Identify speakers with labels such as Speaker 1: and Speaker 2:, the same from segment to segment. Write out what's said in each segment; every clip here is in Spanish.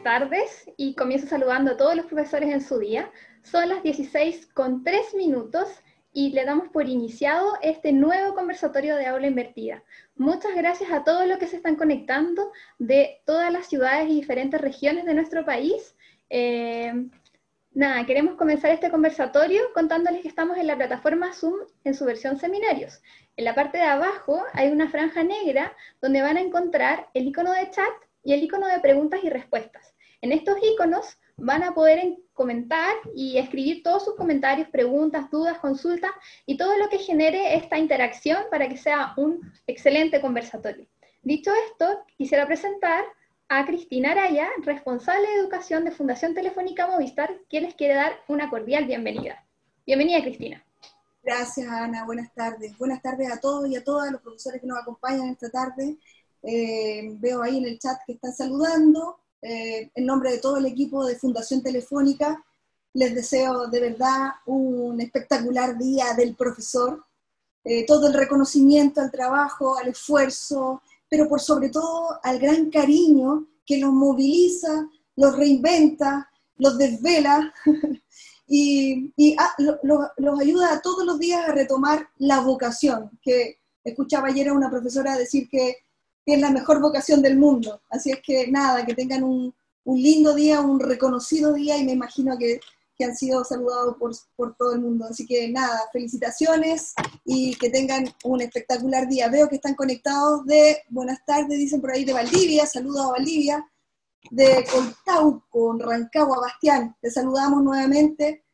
Speaker 1: buenas tardes y comienzo saludando a todos los profesores en su día. Son las 16:03 y le damos por iniciado este nuevo conversatorio de aula invertida. Muchas gracias a todos los que se están conectando de todas las ciudades y diferentes regiones de nuestro país. Queremos comenzar este conversatorio contándoles que estamos en la plataforma Zoom en su versión seminarios. En la parte de abajo hay una franja negra donde van a encontrar el icono de chat y el icono de preguntas y respuestas. En estos iconos van a poder comentar y escribir todos sus comentarios, preguntas, dudas, consultas y todo lo que genere esta interacción para que sea un excelente conversatorio. Dicho esto, quisiera presentar a Cristina Araya, responsable de educación de Fundación Telefónica Movistar, quien les quiere dar una cordial bienvenida. Bienvenida, Cristina.
Speaker 2: Gracias, Ana. Buenas tardes. Buenas tardes a todos y a todas los profesores que nos acompañan esta tarde. Veo ahí en el chat que están saludando. En nombre de todo el equipo de Fundación Telefónica, les deseo de verdad un espectacular día del profesor. Todo el reconocimiento al trabajo, al esfuerzo, pero por sobre todo al gran cariño que los moviliza, los reinventa, los desvela y los ayuda todos los días a retomar la vocación, que escuchaba ayer a una profesora decir que es la mejor vocación del mundo. Así es que nada, que tengan un lindo día, un reconocido día, y me imagino que han sido saludados por todo el mundo. Así que nada, felicitaciones y que tengan un espectacular día. Veo que están conectados buenas tardes, dicen por ahí, de Valdivia, saludos a Valdivia, de Coltauco, Rancagua, Bastián, te saludamos nuevamente.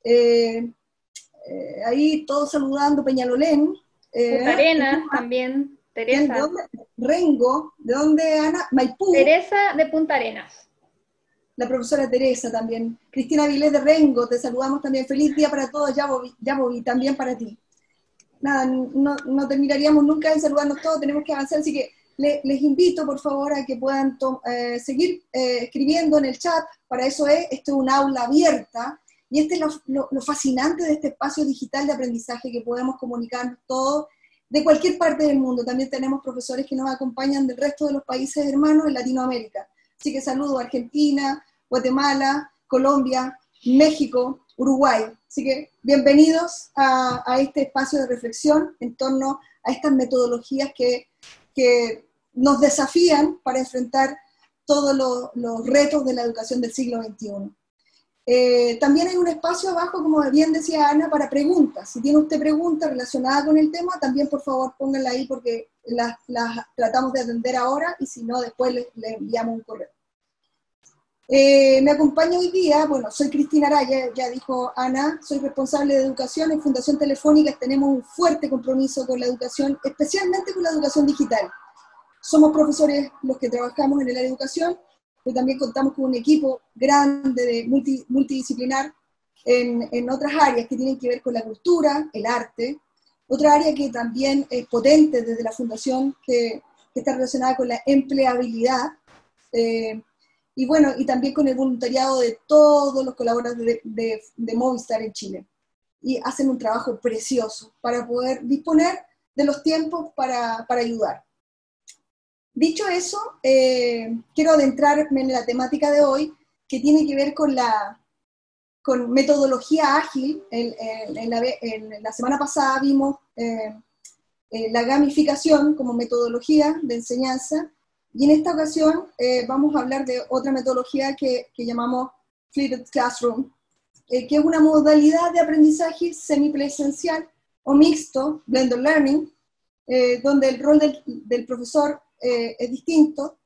Speaker 2: Ahí todos saludando, Peñalolén.
Speaker 1: Punta Arenas también, Teresa.
Speaker 2: ¿De dónde? Rengo, ¿de dónde, Ana? Maipú.
Speaker 1: Teresa de Punta Arenas.
Speaker 2: La profesora Teresa también. Cristina Vilés de Rengo, te saludamos también. Feliz día para todos, ya voy, también para ti. Nada, no terminaríamos nunca en saludarnos todos, tenemos que avanzar, así que les invito, por favor, a que puedan seguir escribiendo en el chat. Para eso esto es un aula abierta, y este es lo fascinante de este espacio digital de aprendizaje, que podemos comunicar todos de cualquier parte del mundo. También tenemos profesores que nos acompañan del resto de los países hermanos en Latinoamérica. Así que saludo a Argentina, Guatemala, Colombia, México, Uruguay. Así que bienvenidos a este espacio de reflexión en torno a estas metodologías que nos desafían para enfrentar todos los retos de la educación del siglo XXI. También hay un espacio abajo, como bien decía Ana, para preguntas. Si tiene usted preguntas relacionadas con el tema, también por favor pónganla ahí, porque las tratamos de atender ahora, y si no, después le enviamos un correo. Me acompaña hoy día, soy Cristina Araya, ya dijo Ana, soy responsable de educación en Fundación Telefónica. Tenemos un fuerte compromiso con la educación, especialmente con la educación digital. Somos profesores los que trabajamos en el área de educación, pero también contamos con un equipo grande, multidisciplinar, en otras áreas que tienen que ver con la cultura, el arte. Otra área que también es potente desde la Fundación, que está relacionada con la empleabilidad, y también con el voluntariado de todos los colaboradores de Movistar en Chile. Y hacen un trabajo precioso para poder disponer de los tiempos para ayudar. Dicho eso, quiero adentrarme en la temática de hoy, que tiene que ver con metodología ágil. En la semana pasada vimos la gamificación como metodología de enseñanza, y en esta ocasión vamos a hablar de otra metodología que llamamos Flipped Classroom, que es una modalidad de aprendizaje semipresencial o mixto, blended learning, donde el rol del profesor es distinto,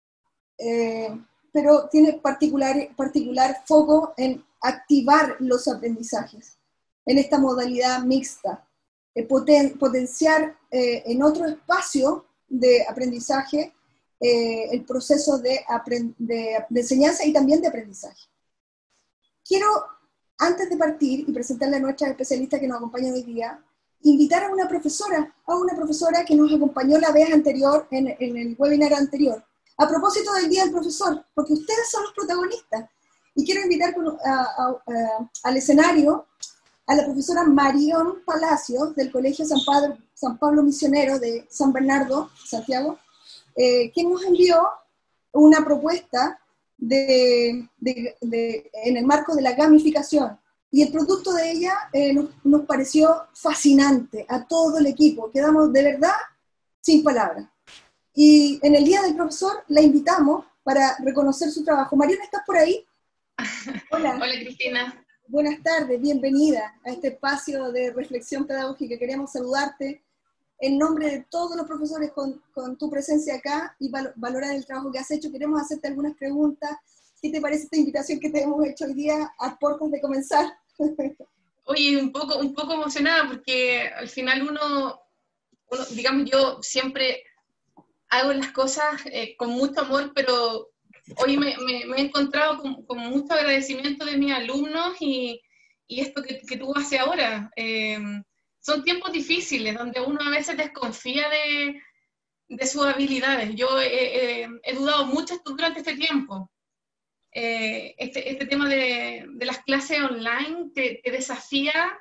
Speaker 2: pero tiene particular foco en activar los aprendizajes en esta modalidad mixta, potenciar en otro espacio de aprendizaje el proceso de enseñanza y también de aprendizaje. Quiero, antes de partir y presentarle a nuestra especialista que nos acompaña hoy día, invitar a una profesora que nos acompañó la vez anterior, en el webinar anterior, a propósito del Día del Profesor, porque ustedes son los protagonistas. Y quiero invitar al escenario a la profesora Marión Palacios, del Colegio San Pablo Misionero de San Bernardo, Santiago, quien nos envió una propuesta en el marco de la gamificación. Y el producto de ella nos pareció fascinante a todo el equipo. Quedamos de verdad sin palabras. Y en el Día del Profesor la invitamos para reconocer su trabajo. Mariana, ¿estás por ahí?
Speaker 3: Hola. Hola, Cristina.
Speaker 2: Buenas tardes, bienvenida a este espacio de reflexión pedagógica. Queremos saludarte en nombre de todos los profesores con tu presencia acá y valorar el trabajo que has hecho. Queremos hacerte algunas preguntas. ¿Qué te parece esta invitación que te hemos hecho hoy día a puertas de comenzar?
Speaker 3: Oye, un poco emocionada porque al final uno, digamos, yo siempre hago las cosas con mucho amor, pero hoy me he encontrado con mucho agradecimiento de mis alumnos y esto que tú haces ahora. Son tiempos difíciles donde uno a veces desconfía de sus habilidades. Yo he dudado mucho durante este tiempo. Este tema de las clases online te desafía,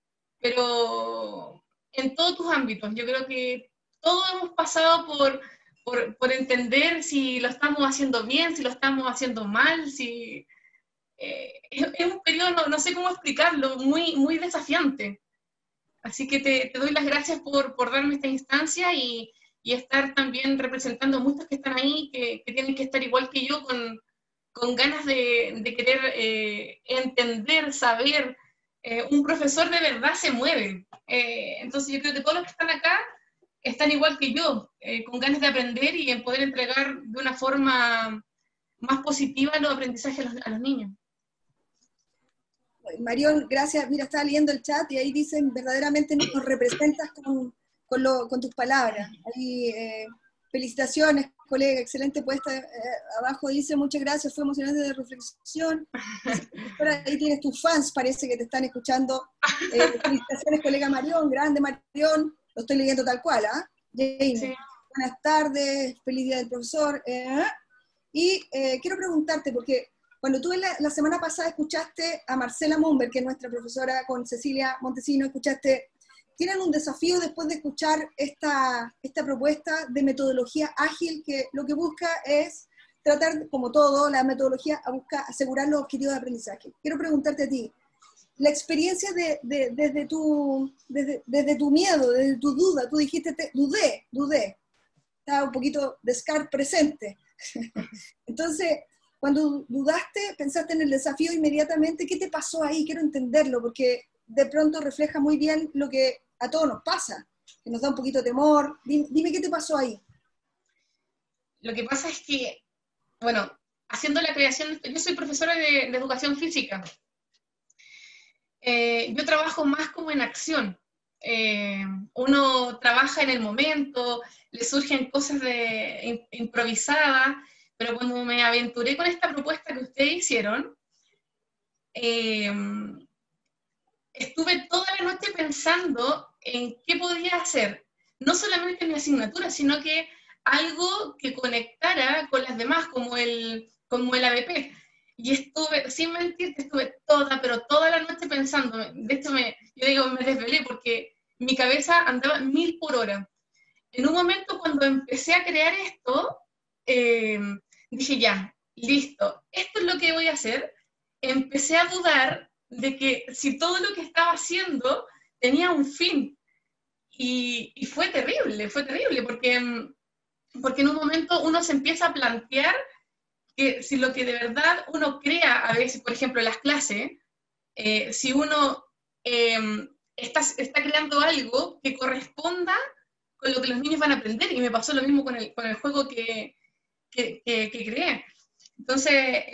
Speaker 3: pero en todos tus ámbitos. Yo creo que todos hemos pasado por entender si lo estamos haciendo bien, si lo estamos haciendo mal, si... es un periodo, no sé cómo explicarlo, muy desafiante. Así que te doy las gracias por darme esta instancia y estar también representando a muchos que están ahí, que tienen que estar igual que yo, con ganas de querer entender, saber. Un profesor de verdad se mueve. Entonces yo creo que todos los que están acá están igual que yo, con ganas de aprender y en poder entregar de una forma más positiva los aprendizajes a los niños.
Speaker 2: Marión, gracias. Mira, estaba leyendo el chat y ahí dicen, verdaderamente nos representas con tus palabras. Ahí, felicitaciones, colega, excelente puesta. Abajo dice, muchas gracias, fue emocionante de reflexión. Ahí tienes tus fans, parece que te están escuchando. Felicitaciones, colega Marión, grande Marión. Lo estoy leyendo tal cual, ¿ah? Jane, sí. Buenas tardes, feliz día del profesor. Y quiero preguntarte, porque cuando tú la semana pasada escuchaste a Marcela Mumber, que es nuestra profesora con Cecilia Montesino, tienen un desafío después de escuchar esta propuesta de metodología ágil, que lo que busca es tratar, como todo, la metodología busca asegurar los objetivos de aprendizaje. Quiero preguntarte a ti, la experiencia desde tu miedo, desde tu duda, tú dijiste, dudé, estaba un poquito Descartes presente. Entonces, cuando dudaste, pensaste en el desafío inmediatamente, ¿qué te pasó ahí? Quiero entenderlo, porque de pronto refleja muy bien lo que a todos nos pasa, que nos da un poquito de temor. Dime qué te pasó ahí.
Speaker 3: Lo que pasa es que, bueno, haciendo la creación, yo soy profesora de educación física. Yo trabajo más como en acción. Uno trabaja en el momento, le surgen cosas improvisadas, pero cuando me aventuré con esta propuesta que ustedes hicieron, estuve toda la noche pensando en qué podía hacer, no solamente mi asignatura, sino que algo que conectara con las demás, como el ABP. Y estuve, sin mentirte, estuve pero toda la noche pensando. De hecho, yo digo, me desvelé porque mi cabeza andaba 1000 por hora. En un momento, cuando empecé a crear esto, dije, ya, listo, esto es lo que voy a hacer. Empecé a dudar de que si todo lo que estaba haciendo tenía un fin. Y fue terrible, porque en un momento uno se empieza a plantear que si lo que de verdad uno crea, a veces, por ejemplo, en las clases, si uno está creando algo que corresponda con lo que los niños van a aprender, y me pasó lo mismo con el juego que creé. Entonces,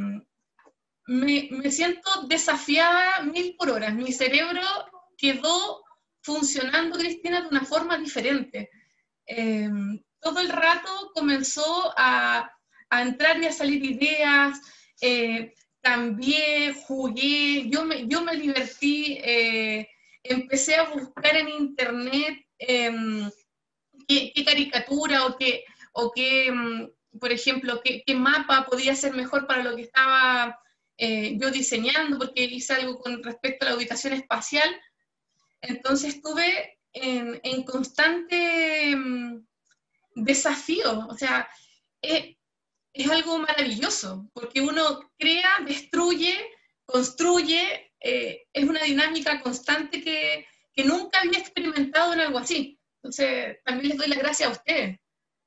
Speaker 3: me siento desafiada 1000 por hora. Mi cerebro quedó funcionando, Cristina, de una forma diferente. Todo el rato comenzó a entrar y a salir ideas, cambié, jugué, yo me divertí, empecé a buscar en internet qué caricatura o qué por ejemplo, qué mapa podía ser mejor para lo que estaba yo diseñando, porque hice algo con respecto a la ubicación espacial. Entonces estuve en constante desafío. O sea, es es algo maravilloso, porque uno crea, destruye, construye, es una dinámica constante que nunca había experimentado en algo así. Entonces, también les doy las gracias a ustedes.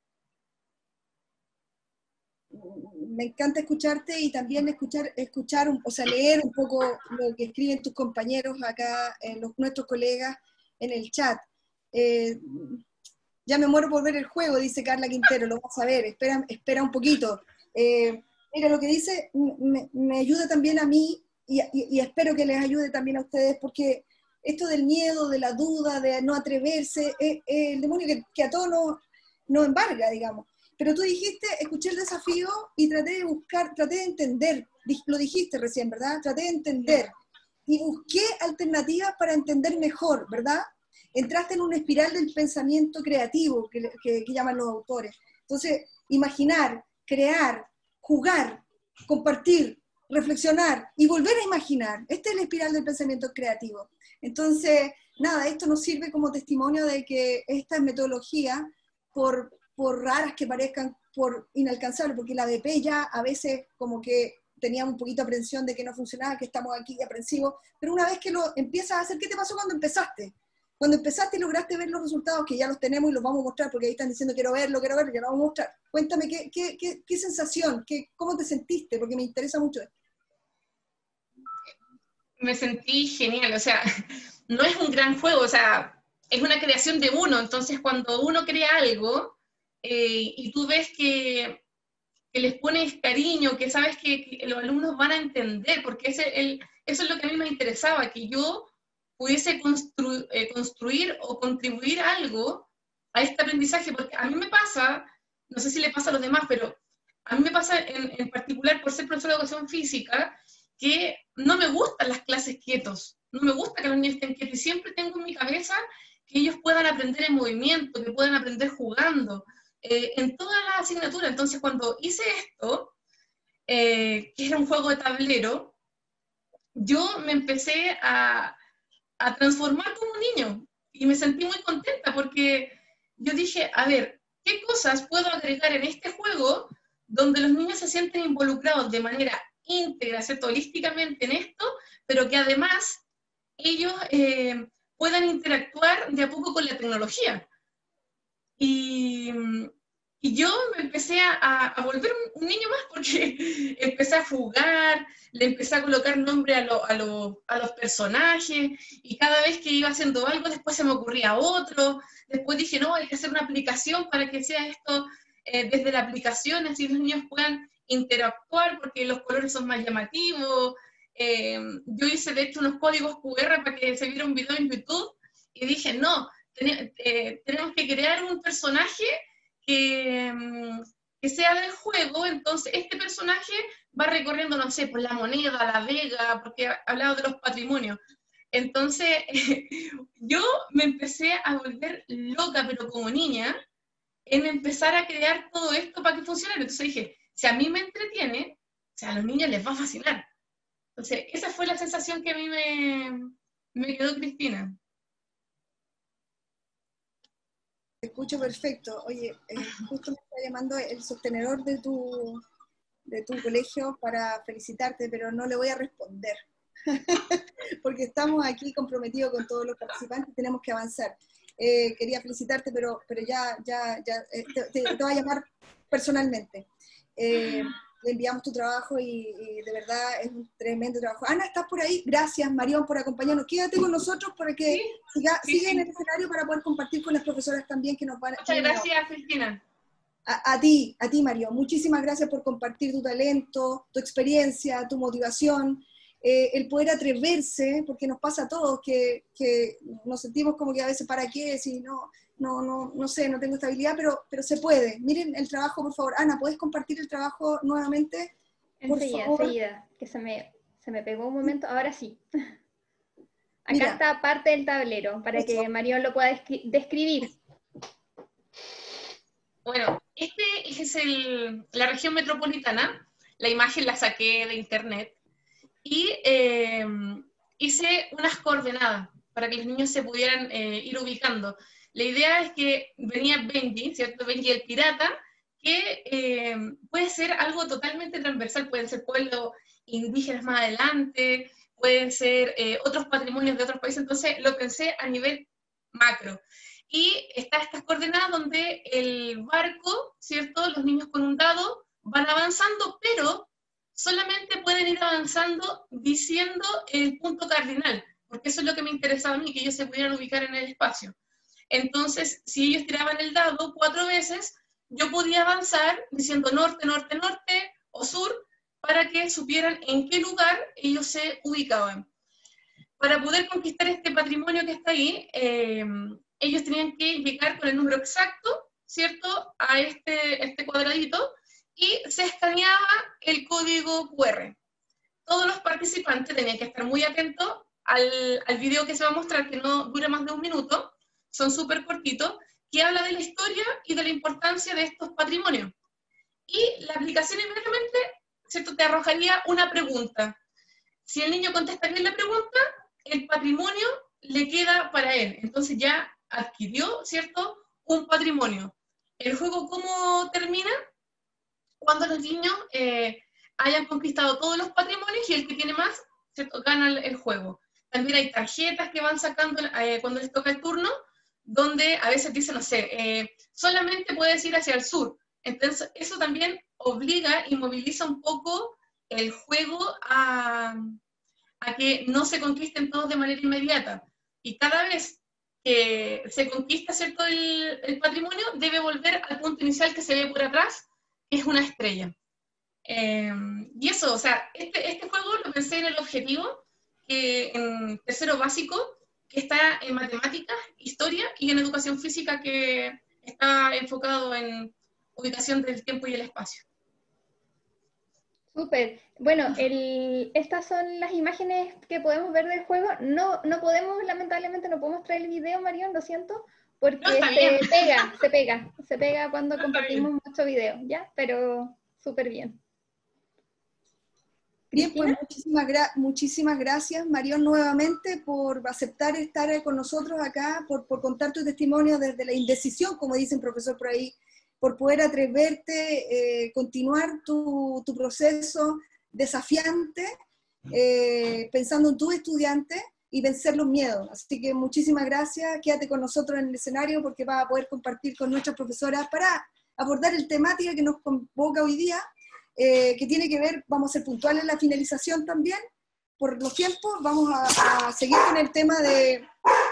Speaker 2: Me encanta escucharte y también escuchar o sea, leer un poco lo que escriben tus compañeros acá, nuestros colegas en el chat. Ya me muero por ver el juego, dice Carla Quintero, lo vas a ver, espera un poquito. Mira, lo que dice me ayuda también a mí y espero que les ayude también a ustedes, porque esto del miedo, de la duda, de no atreverse, es el demonio que a todos nos embarga, digamos. Pero tú dijiste, escuché el desafío y traté de buscar, traté de entender, lo dijiste recién, ¿verdad? Traté de entender y busqué alternativas para entender mejor, ¿verdad? Entraste en una espiral del pensamiento creativo que llaman los autores. Entonces, imaginar, crear, jugar, compartir, reflexionar y volver a imaginar. Esta es la espiral del pensamiento creativo. Entonces, nada, esto nos sirve como testimonio de que esta metodología, por raras que parezcan, por inalcanzables, porque la BP ya a veces como que teníamos un poquito de aprensión de que no funcionaba, que estamos aquí aprensivos, pero una vez que lo empiezas a hacer, ¿qué te pasó cuando empezaste? Cuando empezaste y lograste ver los resultados, que ya los tenemos y los vamos a mostrar, porque ahí están diciendo quiero verlo, ya lo vamos a mostrar. Cuéntame qué sensación, cómo te sentiste, porque me interesa mucho esto.
Speaker 3: Me sentí genial, o sea, no es un gran juego, o sea, es una creación de uno, entonces cuando uno crea algo y tú ves que les pones cariño, que sabes que los alumnos van a entender, porque eso es lo que a mí me interesaba, que yo pudiese construir o contribuir algo a este aprendizaje, porque a mí me pasa, no sé si le pasa a los demás, pero a mí me pasa en particular por ser profesora de educación física, que no me gustan las clases quietos, no me gusta que los niños estén quietos, y siempre tengo en mi cabeza que ellos puedan aprender en movimiento, que puedan aprender jugando, en toda la asignatura. Entonces cuando hice esto, que era un juego de tablero, yo me empecé a transformar como niño, y me sentí muy contenta porque yo dije, a ver, ¿qué cosas puedo agregar en este juego donde los niños se sienten involucrados de manera íntegra, ¿cierto? Holísticamente en esto, pero que además ellos puedan interactuar de a poco con la tecnología? Y yo me empecé a volver un niño más, porque empecé a jugar, le empecé a colocar nombre a los personajes, y cada vez que iba haciendo algo, después se me ocurría otro. Después dije, no, hay que hacer una aplicación para que sea esto desde la aplicación, así los niños puedan interactuar, porque los colores son más llamativos. Yo hice, de hecho, unos códigos QR para que se viera un video en YouTube, y dije, no, tenemos que crear un personaje que sea del juego. Entonces este personaje va recorriendo, no sé, por la Moneda, la Vega, porque hablaba de los patrimonios. Entonces yo me empecé a volver loca, pero como niña, en empezar a crear todo esto para que funcione. Entonces dije, si a mí me entretiene, o sea, a los niños les va a fascinar. Entonces esa fue la sensación que a mí me quedó, Cristina.
Speaker 2: Te escucho perfecto. Oye, justo me está llamando el sostenedor de tu colegio para felicitarte, pero no le voy a responder, porque estamos aquí comprometidos con todos los participantes y tenemos que avanzar. Quería felicitarte, pero ya te voy a llamar personalmente. Le enviamos tu trabajo y de verdad es un tremendo trabajo. Ana, ¿estás por ahí? Gracias, Marión, por acompañarnos. Quédate con nosotros para que siga en el escenario para poder compartir con las profesoras también que nos van a...
Speaker 3: Muchas gracias, Cristina.
Speaker 2: A ti, Marión. Muchísimas gracias por compartir tu talento, tu experiencia, tu motivación, el poder atreverse, porque nos pasa a todos que nos sentimos como que a veces ¿para qué? Si no sé, no tengo estabilidad, pero se puede. Miren el trabajo, por favor. Ana, ¿puedes compartir el trabajo nuevamente?
Speaker 1: Enseguida, que se me pegó un momento, ahora sí. Acá
Speaker 2: Mira,
Speaker 1: está parte del tablero, para que Marión lo pueda describir.
Speaker 3: Bueno, este es la región metropolitana. La imagen la saqué de internet y hice unas coordenadas para que los niños se pudieran ir ubicando. La idea es que venía Benji, ¿cierto? Benji el pirata, que puede ser algo totalmente transversal, pueden ser pueblos indígenas más adelante, pueden ser otros patrimonios de otros países, entonces lo pensé a nivel macro. Y está estas coordenadas donde el barco, ¿cierto? Los niños con un dado van avanzando, pero solamente pueden ir avanzando diciendo el punto cardinal, porque eso es lo que me interesaba a mí, que ellos se pudieran ubicar en el espacio. Entonces, si ellos tiraban el dado 4 veces, yo podía avanzar diciendo norte, norte, norte o sur, para que supieran en qué lugar ellos se ubicaban. Para poder conquistar este patrimonio que está ahí, ellos tenían que llegar con el número exacto, ¿cierto?, a este cuadradito, y se escaneaba el código QR. Todos los participantes tenían que estar muy atentos al video que se va a mostrar, que no dura más de 1 minuto, son súper cortitos, que habla de la historia y de la importancia de estos patrimonios. Y la aplicación inmediatamente, ¿cierto?, te arrojaría una pregunta. Si el niño contesta bien la pregunta, el patrimonio le queda para él. Entonces ya adquirió, ¿cierto?, un patrimonio. ¿El juego cómo termina? Cuando los niños hayan conquistado todos los patrimonios y el que tiene más, ¿cierto?, gana el juego. También hay tarjetas que van sacando cuando les toca el turno, donde a veces dicen, no sé, solamente puedes ir hacia el sur. Entonces, eso también obliga y moviliza un poco el juego a que no se conquisten todos de manera inmediata. Y cada vez que se conquista, ¿cierto?, el patrimonio, debe volver al punto inicial que se ve por atrás, que es una estrella. Y eso, o sea, este juego lo pensé en el objetivo, que en tercero básico, que está en matemáticas, historia y en educación física, que está enfocado en ubicación del tiempo y el espacio.
Speaker 1: Súper. Bueno, estas son las imágenes que podemos ver del juego. No podemos, lamentablemente, no podemos traer el video, Marión, lo siento, porque
Speaker 3: No, está bien.
Speaker 1: se pega cuando
Speaker 3: No,
Speaker 1: compartimos mucho video, ¿ya? Pero súper bien.
Speaker 2: Bien, pues muchísimas gracias, Marión, nuevamente por aceptar estar con nosotros acá, por contar tu testimonio desde la indecisión, como dicen profesor por ahí, por poder atreverte, continuar tu proceso desafiante, pensando en tu estudiante y vencer los miedos. Así que muchísimas gracias, quédate con nosotros en el escenario porque vas a poder compartir con nuestras profesoras para abordar el temática que nos convoca hoy día, que tiene que ver, vamos a ser puntuales en la finalización también, por los tiempos, vamos a seguir con el tema de...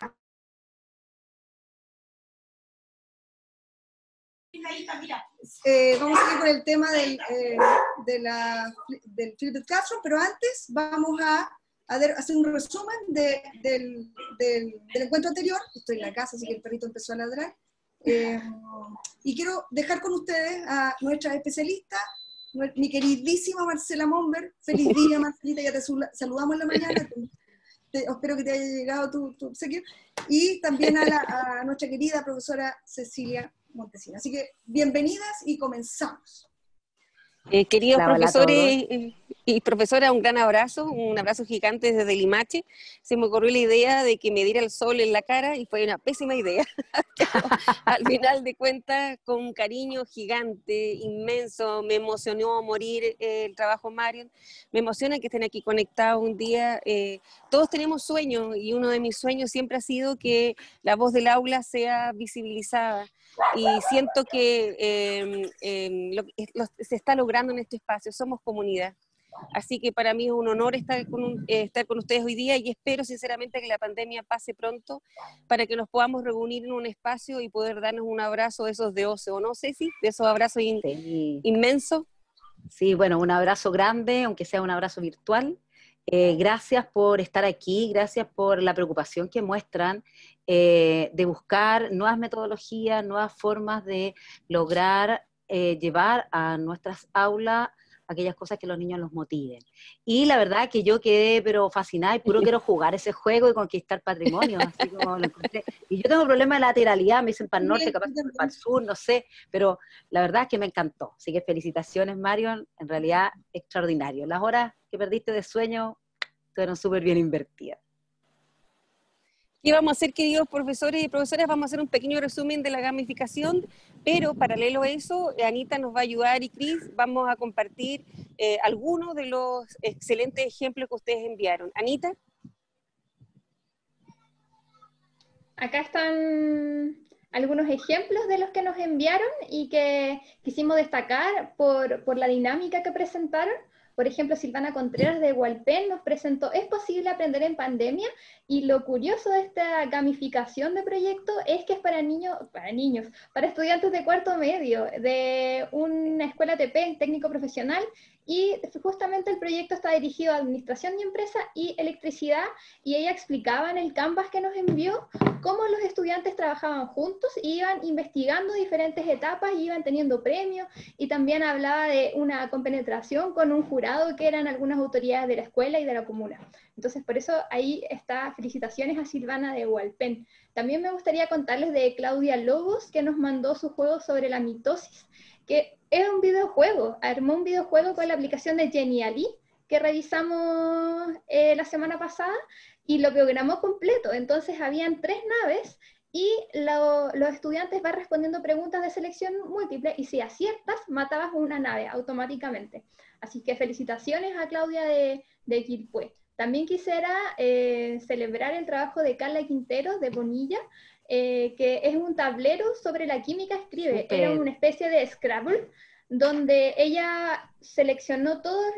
Speaker 2: vamos a seguir con el tema del Flipped Classroom, pero antes vamos a hacer un resumen del encuentro anterior. Estoy en la casa, así que el perrito empezó a ladrar. Y quiero dejar con ustedes a nuestra especialista, mi queridísima Marcela Momber. Feliz día, Marcelita, ya te saludamos en la mañana. Espero que te haya llegado tu obsequio. Y también a nuestra querida profesora Cecilia Montesina. Así que bienvenidas y comenzamos.
Speaker 4: Queridos profesores y profesora, un gran abrazo, un abrazo gigante desde Limache. Se me ocurrió la idea de que me diera el sol en la cara y fue una pésima idea. Al final de cuentas, con un cariño gigante, inmenso, me emocionó a morir el trabajo Marion. Me emociona que estén aquí conectados un día. Todos tenemos sueños y uno de mis sueños siempre ha sido que la voz del aula sea visibilizada. Y siento que se está logrando en este espacio, somos comunidad. Así que para mí es un honor estar con ustedes hoy día y espero sinceramente que la pandemia pase pronto para que nos podamos reunir en un espacio y poder darnos un abrazo de esos de ocio, ¿no, Ceci? De esos abrazos inmensos.
Speaker 5: Sí, bueno, un abrazo grande, aunque sea un abrazo virtual. Gracias por estar aquí, gracias por la preocupación que muestran de buscar nuevas metodologías, nuevas formas de lograr llevar a nuestras aulas aquellas cosas que los niños los motiven. Y la verdad que yo quedé pero fascinada y puro quiero jugar ese juego y conquistar patrimonio, así como lo encontré. Y yo tengo problema de lateralidad, me dicen para el norte, capaz para el sur, no sé, pero la verdad es que me encantó. Así que felicitaciones, Marion, en realidad extraordinario. Las horas que perdiste de sueño fueron súper bien invertidas.
Speaker 4: ¿Qué vamos a hacer, queridos profesores y profesoras? Vamos a hacer un pequeño resumen de la gamificación, pero paralelo a eso, Anita nos va a ayudar y Cris, vamos a compartir algunos de los excelentes ejemplos que ustedes enviaron. Anita.
Speaker 1: Acá están algunos ejemplos de los que nos enviaron y que quisimos destacar por la dinámica que presentaron. Por ejemplo, Silvana Contreras de Hualpén nos presentó ¿Es posible aprender en pandemia? Y lo curioso de esta gamificación de proyecto es que es para estudiantes de cuarto medio, de una escuela TP, técnico profesional, y justamente el proyecto está dirigido a administración y empresa y electricidad, y ella explicaba en el Canvas que nos envió cómo los estudiantes trabajaban juntos, iban investigando diferentes etapas, iban teniendo premios, y también hablaba de una compenetración con un jurado que eran algunas autoridades de la escuela y de la comuna. Entonces, por eso ahí está, felicitaciones a Silvana de Hualpén. También me gustaría contarles de Claudia Lobos, que nos mandó su juego sobre la mitosis, que es un videojuego, armó un videojuego con la aplicación de Genially, que revisamos la semana pasada, y lo programó completo. Entonces habían 3 naves, y los estudiantes van respondiendo preguntas de selección múltiple, y si aciertas, matabas una nave automáticamente. Así que felicitaciones a Claudia de Quilpué. También quisiera celebrar el trabajo de Carla Quintero, de Bonilla, que es un tablero sobre la química escribe.
Speaker 5: Super.
Speaker 1: Era una especie de Scrabble, donde ella seleccionó todos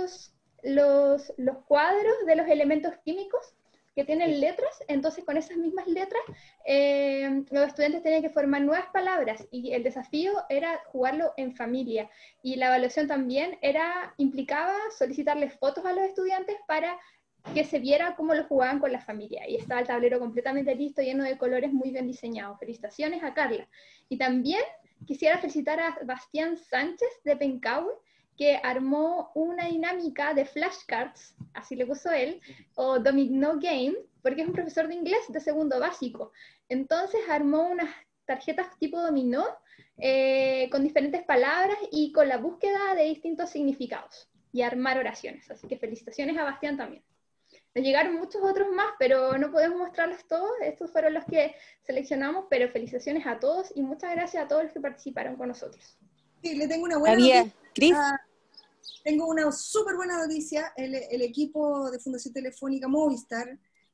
Speaker 1: los cuadros de los elementos químicos que tienen letras. Entonces con esas mismas letras los estudiantes tenían que formar nuevas palabras, y el desafío era jugarlo en familia, y la evaluación también implicaba solicitarles fotos a los estudiantes para que se viera cómo lo jugaban con la familia, y estaba el tablero completamente listo, lleno de colores, muy bien diseñado. Felicitaciones a Carla. Y también quisiera felicitar a Bastián Sánchez de Pencahue, que armó una dinámica de flashcards, así le puso él, o Domino Game, porque es un profesor de inglés de segundo básico. Entonces armó unas tarjetas tipo dominó, con diferentes palabras y con la búsqueda de distintos significados, y armar oraciones. Así que felicitaciones a Bastián también. Nos llegaron muchos otros más, pero no podemos mostrarlos todos. Estos fueron los que seleccionamos, pero felicitaciones a todos y muchas gracias a todos los que participaron con nosotros.
Speaker 2: Sí, le tengo una buena noticia.
Speaker 4: Cris.
Speaker 2: Tengo una súper buena noticia. El equipo de Fundación Telefónica Movistar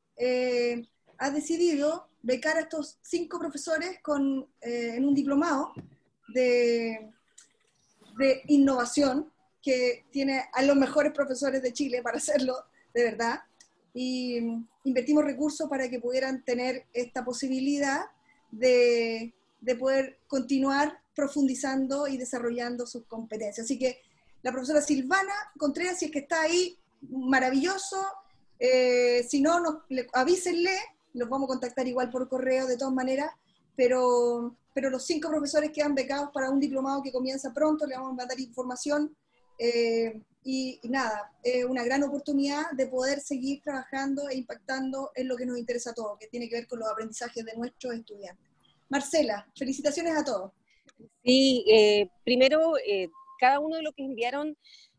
Speaker 2: ha decidido becar a estos 5 profesores en un diplomado de innovación, que tiene a los mejores profesores de Chile para hacerlo, de verdad. Y invertimos recursos para que pudieran tener esta posibilidad de poder continuar profundizando y desarrollando sus competencias. Así que la profesora Silvana Contreras, si es que está ahí, maravilloso. Si no, avísenle, los vamos a contactar igual por correo de todas maneras, pero los 5 profesores quedan becados para un diplomado que comienza pronto, le vamos a mandar información. Y nada, una gran oportunidad de poder seguir trabajando e impactando en lo que nos interesa a todos, que tiene que ver con los aprendizajes de nuestros estudiantes. Marcela, felicitaciones a todos.
Speaker 4: Sí, primero, cada uno de los que enviaron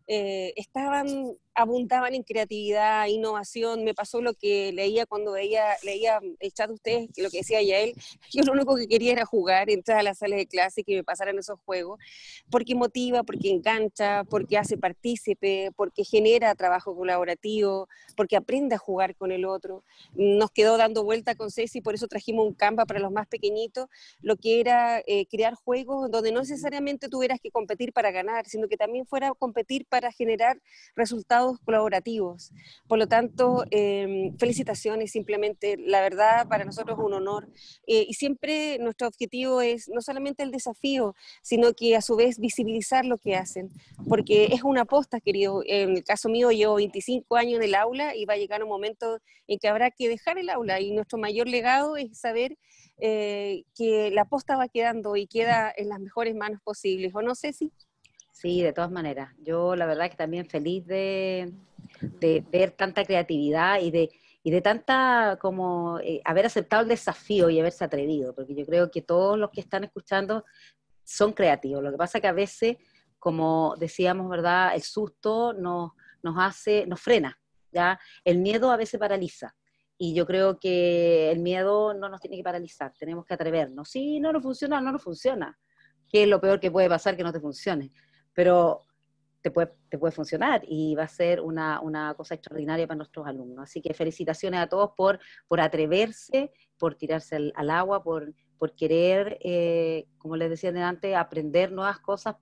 Speaker 4: abundaban en creatividad, innovación. Me pasó lo que leía cuando leía el chat de ustedes, lo que decía Yael. Yo lo único que quería era jugar, entrar a las salas de clase y que me pasaran esos juegos, porque motiva, porque engancha, porque hace partícipe, porque genera trabajo colaborativo, porque aprende a jugar con el otro. Nos quedó dando vuelta con Ceci, por eso trajimos un Canva para los más pequeñitos, lo que era crear juegos donde no necesariamente tuvieras que competir para ganar, sino que también fuera a competir para generar resultados colaborativos. Por lo tanto, felicitaciones, simplemente, la verdad, para nosotros es un honor. Y siempre nuestro objetivo es no solamente el desafío, sino que a su vez visibilizar lo que hacen, porque es una aposta, querido. En el caso mío, llevo 25 años en el aula y va a llegar un momento en que habrá que dejar el aula, y nuestro mayor legado es saber que la aposta va quedando y queda en las mejores manos posibles, ¿o no, Ceci?
Speaker 5: Sí, de todas maneras. Yo la verdad que también feliz de ver tanta creatividad y de tanta como haber aceptado el desafío y haberse atrevido, porque yo creo que todos los que están escuchando son creativos. Lo que pasa que a veces, como decíamos, ¿verdad? El susto nos frena, ¿ya? El miedo a veces paraliza. Y yo creo que el miedo no nos tiene que paralizar, tenemos que atrevernos. Sí, no nos funciona, no nos funciona. ¿Qué es lo peor que puede pasar que no te funcione? Pero te puede funcionar y va a ser una cosa extraordinaria para nuestros alumnos. Así que felicitaciones a todos por atreverse, por tirarse al agua, por querer, como les decía antes, aprender nuevas cosas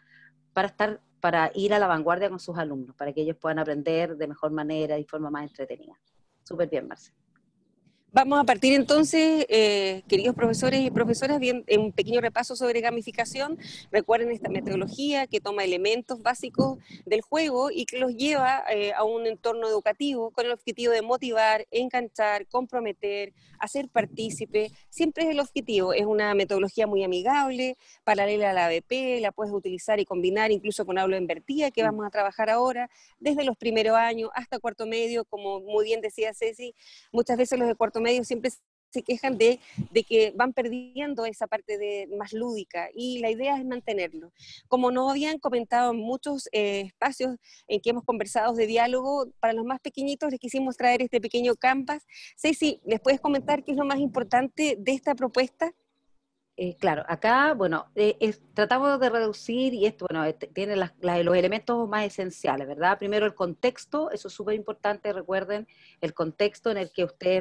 Speaker 5: para ir a la vanguardia con sus alumnos, para que ellos puedan aprender de mejor manera y de forma más entretenida. Súper bien, Marce.
Speaker 4: Vamos a partir entonces, queridos profesores y profesoras, bien, en un pequeño repaso sobre gamificación. Recuerden esta metodología que toma elementos básicos del juego y que los lleva a un entorno educativo con el objetivo de motivar, enganchar, comprometer, hacer partícipe. Siempre es el objetivo. Es una metodología muy amigable, paralela a la ABP, la puedes utilizar y combinar incluso con aula invertida, que vamos a trabajar ahora, desde los primeros años hasta cuarto medio, como muy bien decía Ceci. Muchas veces los de cuarto medio siempre se quejan de que van perdiendo esa parte más lúdica, y la idea es mantenerlo. Como nos habían comentado en muchos espacios en que hemos conversado de diálogo, para los más pequeñitos les quisimos traer este pequeño canvas. Ceci, ¿les puedes comentar qué es lo más importante de esta propuesta?
Speaker 5: Claro, acá, bueno, tratamos de reducir, y esto, bueno, tiene los elementos más esenciales, ¿verdad? Primero el contexto, eso es súper importante, recuerden, el contexto en el que ustedes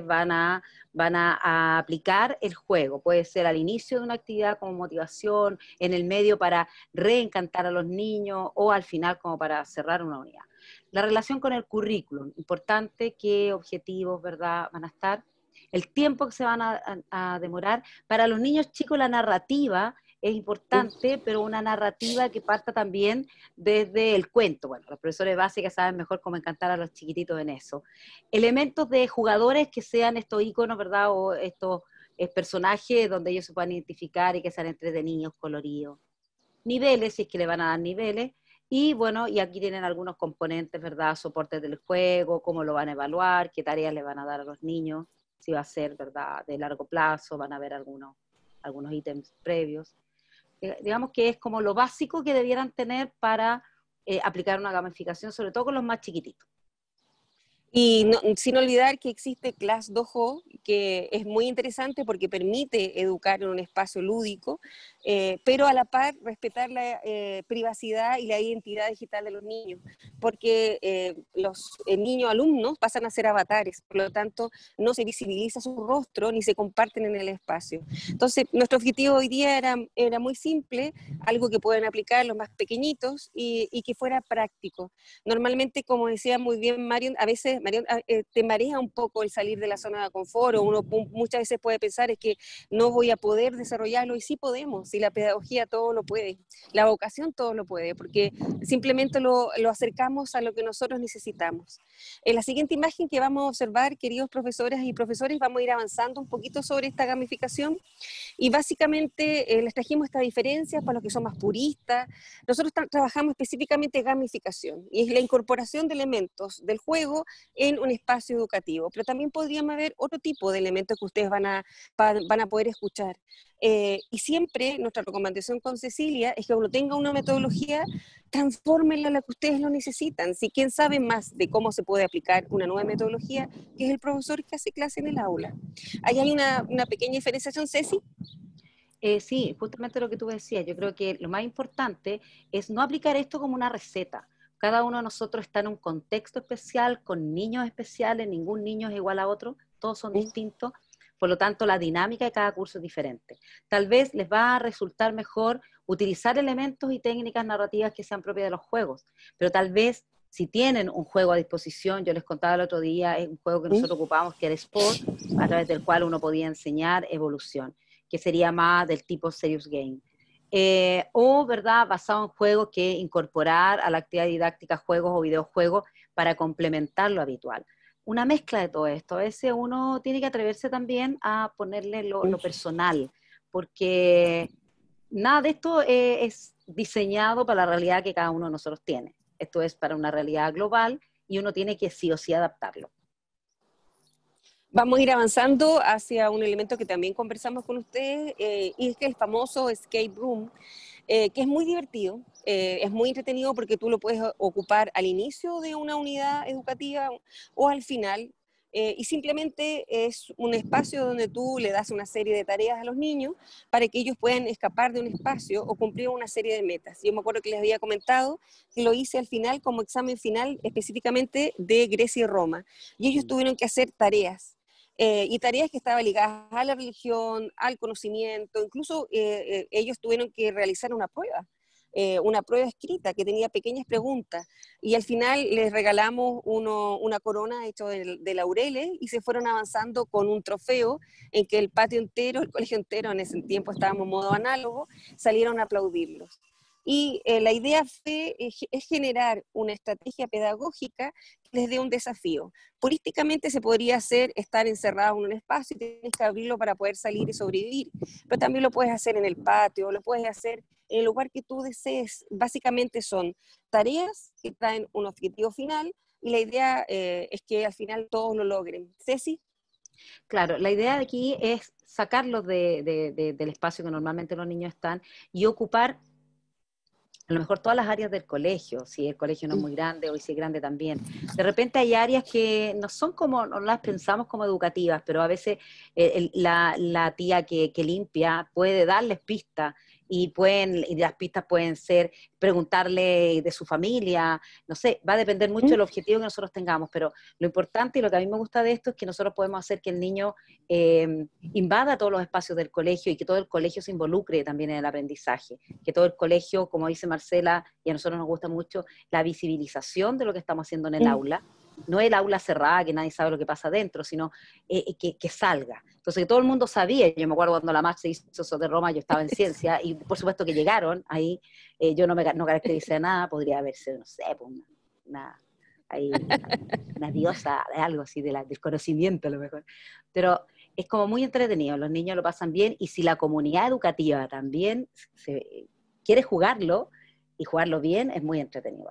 Speaker 5: van a aplicar el juego. Puede ser al inicio de una actividad como motivación, en el medio para reencantar a los niños, o al final como para cerrar una unidad. La relación con el currículum, importante, qué objetivos, ¿verdad?, van a estar. El tiempo que se van a demorar. Para los niños chicos la narrativa es importante, pero una narrativa que parta también desde el cuento. Bueno, los profesores básicos saben mejor cómo encantar a los chiquititos en eso. Elementos de jugadores que sean estos iconos, ¿verdad? O estos personajes donde ellos se puedan identificar y que sean entretenidos, coloridos. Niveles, si es que le van a dar niveles. Y bueno, y aquí tienen algunos componentes, ¿verdad? Soportes del juego, cómo lo van a evaluar, qué tareas le van a dar a los niños, si va a ser, ¿verdad?, de largo plazo, van a haber algunos ítems previos. Digamos que es como lo básico que debieran tener para aplicar una gamificación, sobre todo con los más chiquititos.
Speaker 4: Y no, sin olvidar que existe Class Dojo, que es muy interesante porque permite educar en un espacio lúdico, pero a la par respetar la privacidad y la identidad digital de los niños, porque los niños alumnos pasan a ser avatares, por lo tanto no se visibiliza su rostro ni se comparten en el espacio. Entonces nuestro objetivo hoy día era muy simple, algo que pueden aplicar los más pequeñitos y que fuera práctico. Normalmente, como decía muy bien Marion, a veces Marion, te marea un poco el salir de la zona de confort, o uno muchas veces puede pensar es que no voy a poder desarrollarlo, y sí podemos, si la pedagogía todo lo puede, la vocación todo lo puede, porque simplemente lo acercamos a lo que nosotros necesitamos. En la siguiente imagen que vamos a observar, queridos profesoras y profesores, vamos a ir avanzando un poquito sobre esta gamificación, y básicamente les trajimos esta diferencia para los que son más puristas. Nosotros trabajamos específicamente gamificación, y es la incorporación de elementos del juego en un espacio educativo, pero también podríamos ver otro tipo de elementos que ustedes van a poder escuchar. Y siempre nuestra recomendación con Cecilia es que uno tenga una metodología, transfórmenla a la que ustedes lo necesitan. Si quien sabe más de cómo se puede aplicar una nueva metodología, que es el profesor que hace clase en el aula. ¿Ahí hay una pequeña diferenciación, Ceci?
Speaker 5: Sí, justamente lo que tú decías, yo creo que lo más importante es no aplicar esto como una receta. Cada uno de nosotros está en un contexto especial, con niños especiales, ningún niño es igual a otro, todos son distintos, por lo tanto la dinámica de cada curso es diferente. Tal vez les va a resultar mejor utilizar elementos y técnicas narrativas que sean propias de los juegos, pero tal vez si tienen un juego a disposición, yo les contaba el otro día, es un juego que nosotros ocupamos que era Sport, a través del cual uno podía enseñar evolución, que sería más del tipo Serious Game. O, ¿verdad?, basado en juegos que incorporar a la actividad didáctica juegos o videojuegos para complementar lo habitual. Una mezcla de todo esto. A veces uno tiene que atreverse también a ponerle lo personal, porque nada de esto es diseñado para la realidad que cada uno de nosotros tiene. Esto es para una realidad global y uno tiene que sí o sí adaptarlo.
Speaker 4: Vamos a ir avanzando hacia un elemento que también conversamos con ustedes, y es que el famoso escape room, que es muy divertido, es muy entretenido porque tú lo puedes ocupar al inicio de una unidad educativa o al final. y simplemente es un espacio donde tú le das una serie de tareas a los niños para que ellos puedan escapar de un espacio o cumplir una serie de metas. Yo me acuerdo que les había comentado que lo hice al final como examen final específicamente de Grecia y Roma, y ellos tuvieron que hacer tareas. Y tareas que estaban ligadas a la religión, al conocimiento, incluso ellos tuvieron que realizar una prueba escrita que tenía pequeñas preguntas, y al final les regalamos una corona hecha de laureles, y se fueron avanzando con un trofeo en que el patio entero, el colegio entero, en ese tiempo estábamos en modo análogo, salieron a aplaudirlos. Y la idea es generar una estrategia pedagógica que les dé un desafío. Políticamente se podría hacer estar encerrado en un espacio y tienes que abrirlo para poder salir y sobrevivir, pero también lo puedes hacer en el patio, lo puedes hacer en el lugar que tú desees. Básicamente son tareas que traen un objetivo final, y la idea es que al final todos lo logren. Ceci.
Speaker 5: Claro, la idea de aquí es sacarlos del espacio que normalmente los niños están y ocupar a lo mejor todas las áreas del colegio, si el colegio no es muy grande o si es grande también. De repente hay áreas que no son como, no las pensamos como educativas, pero a veces la tía que limpia puede darles pistas, y las pistas pueden ser preguntarle de su familia, no sé, va a depender mucho del objetivo que nosotros tengamos, pero lo importante y lo que a mí me gusta de esto es que nosotros podemos hacer que el niño invada todos los espacios del colegio y que todo el colegio se involucre también en el aprendizaje, que todo el colegio, como dice Marcela, y a nosotros nos gusta mucho, la visibilización de lo que estamos haciendo en el aula, no el aula cerrada que nadie sabe lo que pasa adentro, sino que salga. Entonces, que todo el mundo sabía. Yo me acuerdo cuando la marcha hizo de Roma, yo estaba en ciencia, y por supuesto que llegaron ahí, yo no caractericé nada, podría haber sido, no sé, pues una diosa de algo así, del conocimiento a lo mejor. Pero es como muy entretenido, los niños lo pasan bien, y si la comunidad educativa también quiere jugarlo, y jugarlo bien, es muy entretenido.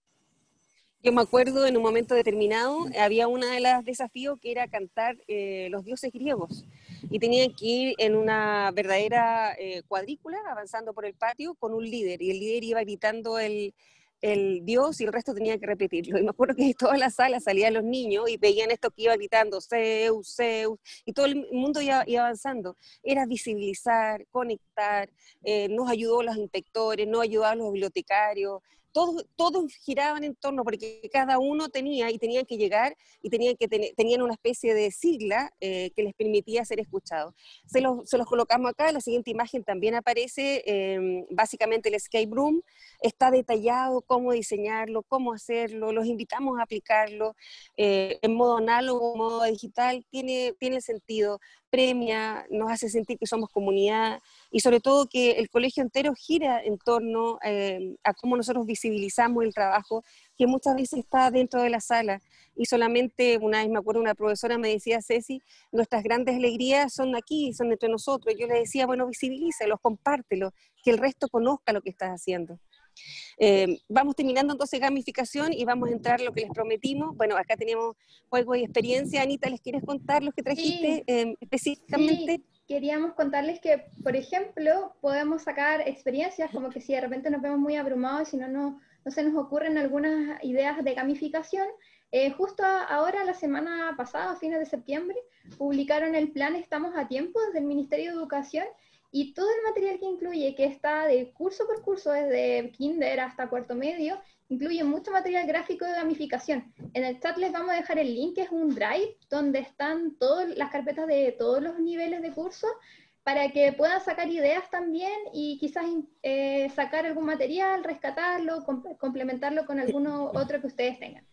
Speaker 4: Yo me acuerdo en un momento determinado, había uno de los desafíos que era cantar los dioses griegos, y tenían que ir en una verdadera cuadrícula avanzando por el patio con un líder, y el líder iba gritando el dios y el resto tenía que repetirlo. Y me acuerdo que de toda la sala salían los niños y veían esto que iba gritando Zeus, Zeus, y todo el mundo iba avanzando. Era visibilizar, conectar, nos ayudó los inspectores, nos ayudaban los bibliotecarios. Todos giraban en torno, porque cada uno tenía y tenían que llegar, y tenían una especie de sigla que les permitía ser escuchados. Se los colocamos acá. La siguiente imagen también aparece, básicamente el escape room, está detallado cómo diseñarlo, cómo hacerlo, los invitamos a aplicarlo en modo análogo, en modo digital, tiene sentido, premia, nos hace sentir que somos comunidad, y sobre todo que el colegio entero gira en torno a cómo nosotros visibilizamos el trabajo que muchas veces está dentro de la sala. Y solamente una vez me acuerdo, una profesora me decía: Ceci, nuestras grandes alegrías son aquí, son entre nosotros. Yo le decía: bueno, visibilízalos, compártelos, que el resto conozca lo que estás haciendo. Vamos terminando entonces gamificación y vamos a entrar a lo que les prometimos. Bueno, acá tenemos juego y experiencia. Anita, ¿les quieres contar los que trajiste específicamente?
Speaker 1: Sí, queríamos contarles que, por ejemplo, podemos sacar experiencias, como que si de repente nos vemos muy abrumados y no se nos ocurren algunas ideas de gamificación. Justo ahora, la semana pasada, a fines de septiembre, publicaron el plan Estamos a Tiempo desde el Ministerio de Educación, y todo el material que incluye, que está de curso por curso, desde kinder hasta cuarto medio, incluye mucho material gráfico de gamificación. En el chat les vamos a dejar el link, que es un drive, donde están todas las carpetas de todos los niveles de curso, para que puedan sacar ideas también, y quizás sacar algún material, rescatarlo, complementarlo con alguno otro que ustedes tengan.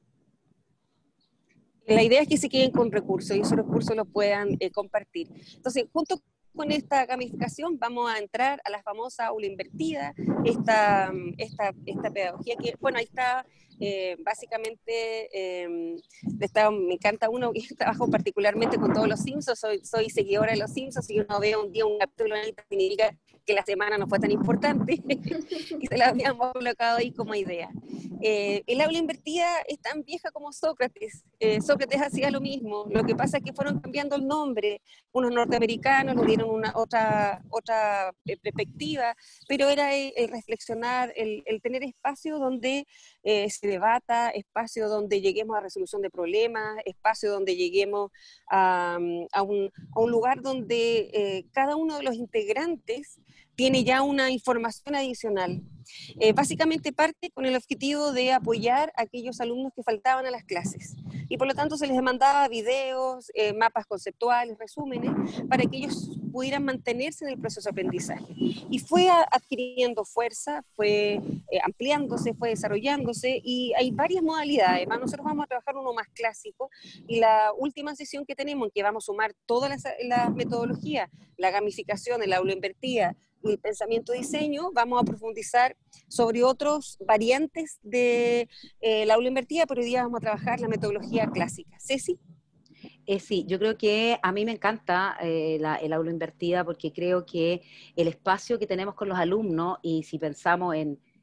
Speaker 4: La idea es que se queden con recursos y esos recursos los puedan compartir. Entonces, junto con esta gamificación vamos a entrar a la famosa aula invertida, esta pedagogía que, bueno, ahí está, básicamente, me encanta uno que trabajo particularmente con todos los Simpsons, soy seguidora de los Simpsons, y uno ve un día un capítulo, significa que la semana no fue tan importante, y se la habíamos colocado ahí como idea. El aula invertida es tan vieja como Sócrates, Sócrates hacía lo mismo, lo que pasa es que fueron cambiando el nombre, unos norteamericanos le dieron una otra perspectiva, pero era el reflexionar, el tener espacio donde se debata, espacio donde lleguemos a resolución de problemas, espacio donde lleguemos a un lugar donde cada uno de los integrantes tiene ya una información adicional. Básicamente parte con el objetivo de apoyar a aquellos alumnos que faltaban a las clases y por lo tanto se les demandaba videos, mapas conceptuales, resúmenes, para que ellos pudieran mantenerse en el proceso de aprendizaje. Y fue adquiriendo fuerza, fue ampliándose, fue desarrollándose y hay varias modalidades. Nosotros vamos a trabajar uno más clásico y la última sesión que tenemos, en que vamos a sumar todas las metodologías, la gamificación, el aula invertida, y el pensamiento diseño, vamos a profundizar sobre otros variantes de la aula invertida, pero hoy día vamos a trabajar la metodología clásica. ¿Ceci?
Speaker 5: Sí, yo creo que a mí me encanta el aula invertida porque creo que el espacio que tenemos con los alumnos, y si pensamos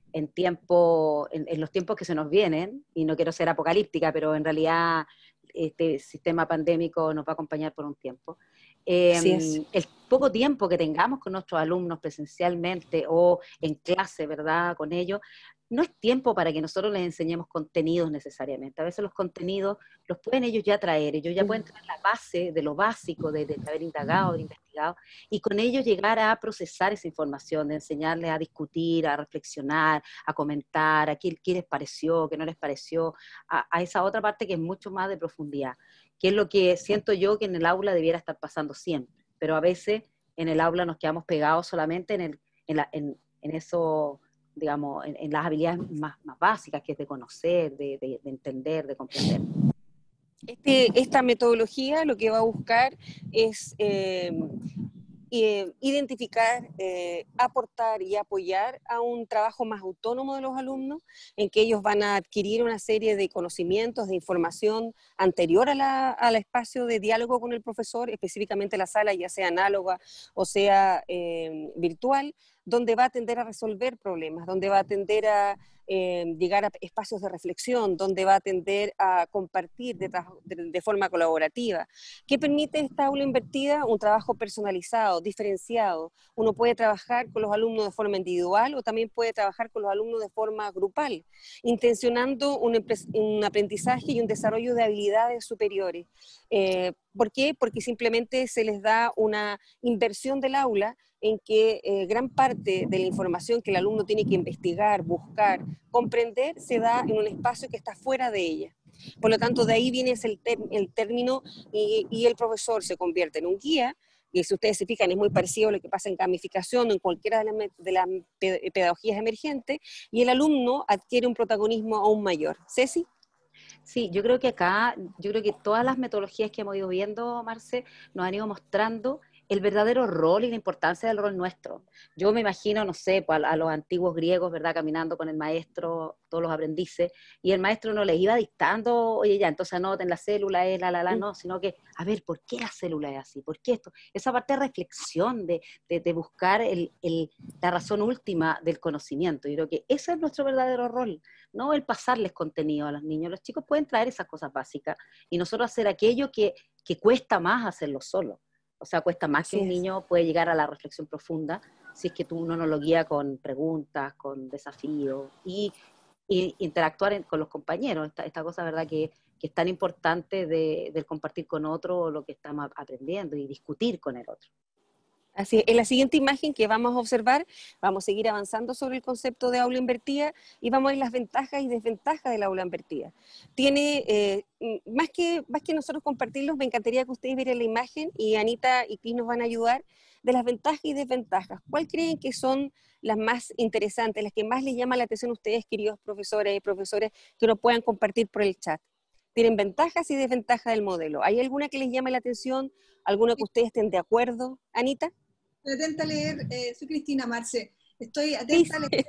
Speaker 5: en los tiempos que se nos vienen, y no quiero ser apocalíptica, pero en realidad este sistema pandémico nos va a acompañar por un tiempo.
Speaker 4: Así es.
Speaker 5: El poco tiempo que tengamos con nuestros alumnos presencialmente o en clase, ¿verdad? Con ellos, no es tiempo para que nosotros les enseñemos contenidos necesariamente. A veces los contenidos los pueden ellos ya traer, ellos ya pueden traer la base de lo básico, de haber indagado, de investigado, y con ellos llegar a procesar esa información, de enseñarles a discutir, a reflexionar, a comentar, a qué les pareció, qué no les pareció, a esa otra parte que es mucho más de profundidad, que es lo que siento yo que en el aula debiera estar pasando siempre, pero a veces en el aula nos quedamos pegados solamente en eso, digamos, en las habilidades más básicas, que es de conocer, de entender, de comprender.
Speaker 4: Esta metodología lo que va a buscar es identificar, aportar y apoyar a un trabajo más autónomo de los alumnos, en que ellos van a adquirir una serie de conocimientos, de información anterior al espacio de diálogo con el profesor, específicamente la sala, ya sea análoga o sea virtual, donde va a tender a resolver problemas, donde va a tender a llegar a espacios de reflexión, donde va a tender a compartir de forma colaborativa. ¿Qué permite esta aula invertida? Un trabajo personalizado, diferenciado. Uno puede trabajar con los alumnos de forma individual o también puede trabajar con los alumnos de forma grupal, intencionando un aprendizaje y un desarrollo de habilidades superiores. ¿Por qué? Porque simplemente se les da una inversión del aula en que gran parte de la información que el alumno tiene que investigar, buscar, comprender, se da en un espacio que está fuera de ella. Por lo tanto, de ahí viene el término y el profesor se convierte en un guía, y si ustedes se fijan es muy parecido a lo que pasa en gamificación o en cualquiera de las pedagogías emergentes, y el alumno adquiere un protagonismo aún mayor. ¿Ceci?
Speaker 5: Sí, yo creo que todas las metodologías que hemos ido viendo, Marce, nos han ido mostrando el verdadero rol y la importancia del rol nuestro. Yo me imagino, no sé, pues a los antiguos griegos, ¿verdad?, caminando con el maestro, todos los aprendices, y el maestro no les iba dictando, oye, ya, entonces anoten la célula, no, sino que, a ver, ¿por qué la célula es así? ¿Por qué esto? Esa parte de reflexión, de buscar la razón última del conocimiento. Yo creo que ese es nuestro verdadero rol, no el pasarles contenido a los niños. Los chicos pueden traer esas cosas básicas y nosotros hacer aquello que cuesta más hacerlo solo. O sea, cuesta más que un niño puede llegar a la reflexión profunda si es que uno no lo guía con preguntas, con desafíos y interactuar con los compañeros. Esta cosa, ¿verdad?, que es tan importante del compartir con otro lo que estamos aprendiendo y discutir con el otro.
Speaker 4: Así es. En la siguiente imagen que vamos a observar, vamos a seguir avanzando sobre el concepto de aula invertida y vamos a ver las ventajas y desventajas del aula invertida. Tiene, más que nosotros compartirlos, me encantaría que ustedes vieran la imagen y Anita y Cris nos van a ayudar de las ventajas y desventajas. ¿Cuál creen que son las más interesantes, las que más les llaman la atención a ustedes, queridos profesores y profesores, que nos puedan compartir por el chat? Tienen ventajas y desventajas del modelo. ¿Hay alguna que les llame la atención? ¿Alguna que ustedes estén de acuerdo? Anita.
Speaker 2: Estoy atenta a leer, soy Cristina Marce, estoy atenta a leer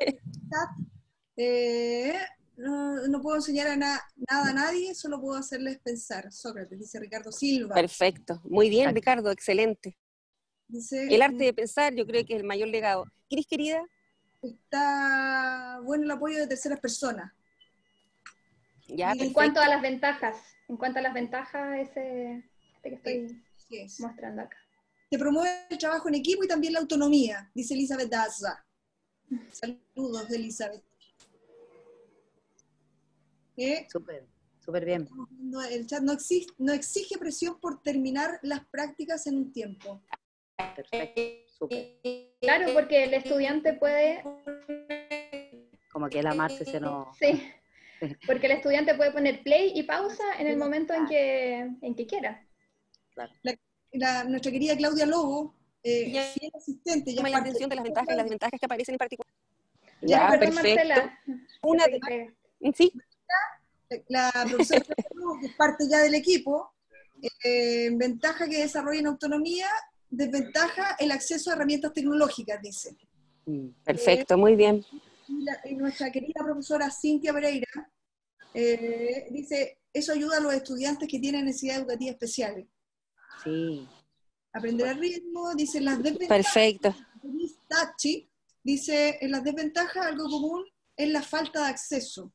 Speaker 2: el chat. No puedo enseñar nada a nadie, solo puedo hacerles pensar. Sócrates, dice Ricardo Silva.
Speaker 4: Perfecto, muy bien, Ricardo, excelente.
Speaker 2: Dice,
Speaker 4: el arte de pensar yo creo que es el mayor legado. ¿Cris, querida?
Speaker 2: Está bueno el apoyo de terceras personas.
Speaker 4: Ya,
Speaker 1: En
Speaker 4: perfecto.
Speaker 1: cuanto a las ventajas, ese que estoy mostrando acá.
Speaker 2: Se promueve el trabajo en equipo y también la autonomía, dice Elizabeth Daza. Saludos, Elizabeth.
Speaker 5: Súper bien.
Speaker 2: El chat no exige presión por terminar las prácticas en un tiempo.
Speaker 5: Perfecto, súper.
Speaker 1: Claro, porque el estudiante puede...
Speaker 5: Como que la Marce se nos...
Speaker 1: Sí, porque el estudiante puede poner play y pausa en el momento en que quiera.
Speaker 5: Claro.
Speaker 2: Nuestra querida Claudia Lobo,
Speaker 4: Ya
Speaker 2: fiel asistente, ya
Speaker 4: llama la
Speaker 2: parte
Speaker 4: atención de las ventajas y las desventajas que aparecen en particular.
Speaker 1: Ya, perdón,
Speaker 4: perfecto.
Speaker 1: Marcela.
Speaker 4: Una sí,
Speaker 2: la profesora Lobo, que es parte ya del equipo, ventaja que desarrollen autonomía, desventaja el acceso a herramientas tecnológicas, dice.
Speaker 4: perfecto, muy bien.
Speaker 2: Y nuestra querida profesora Cintia Pereira dice, eso ayuda a los estudiantes que tienen necesidades educativas especiales.
Speaker 5: Sí.
Speaker 2: Aprender al ritmo, dice las desventajas.
Speaker 4: Perfecto.
Speaker 2: Tachi dice, en las desventajas algo común es la falta de acceso.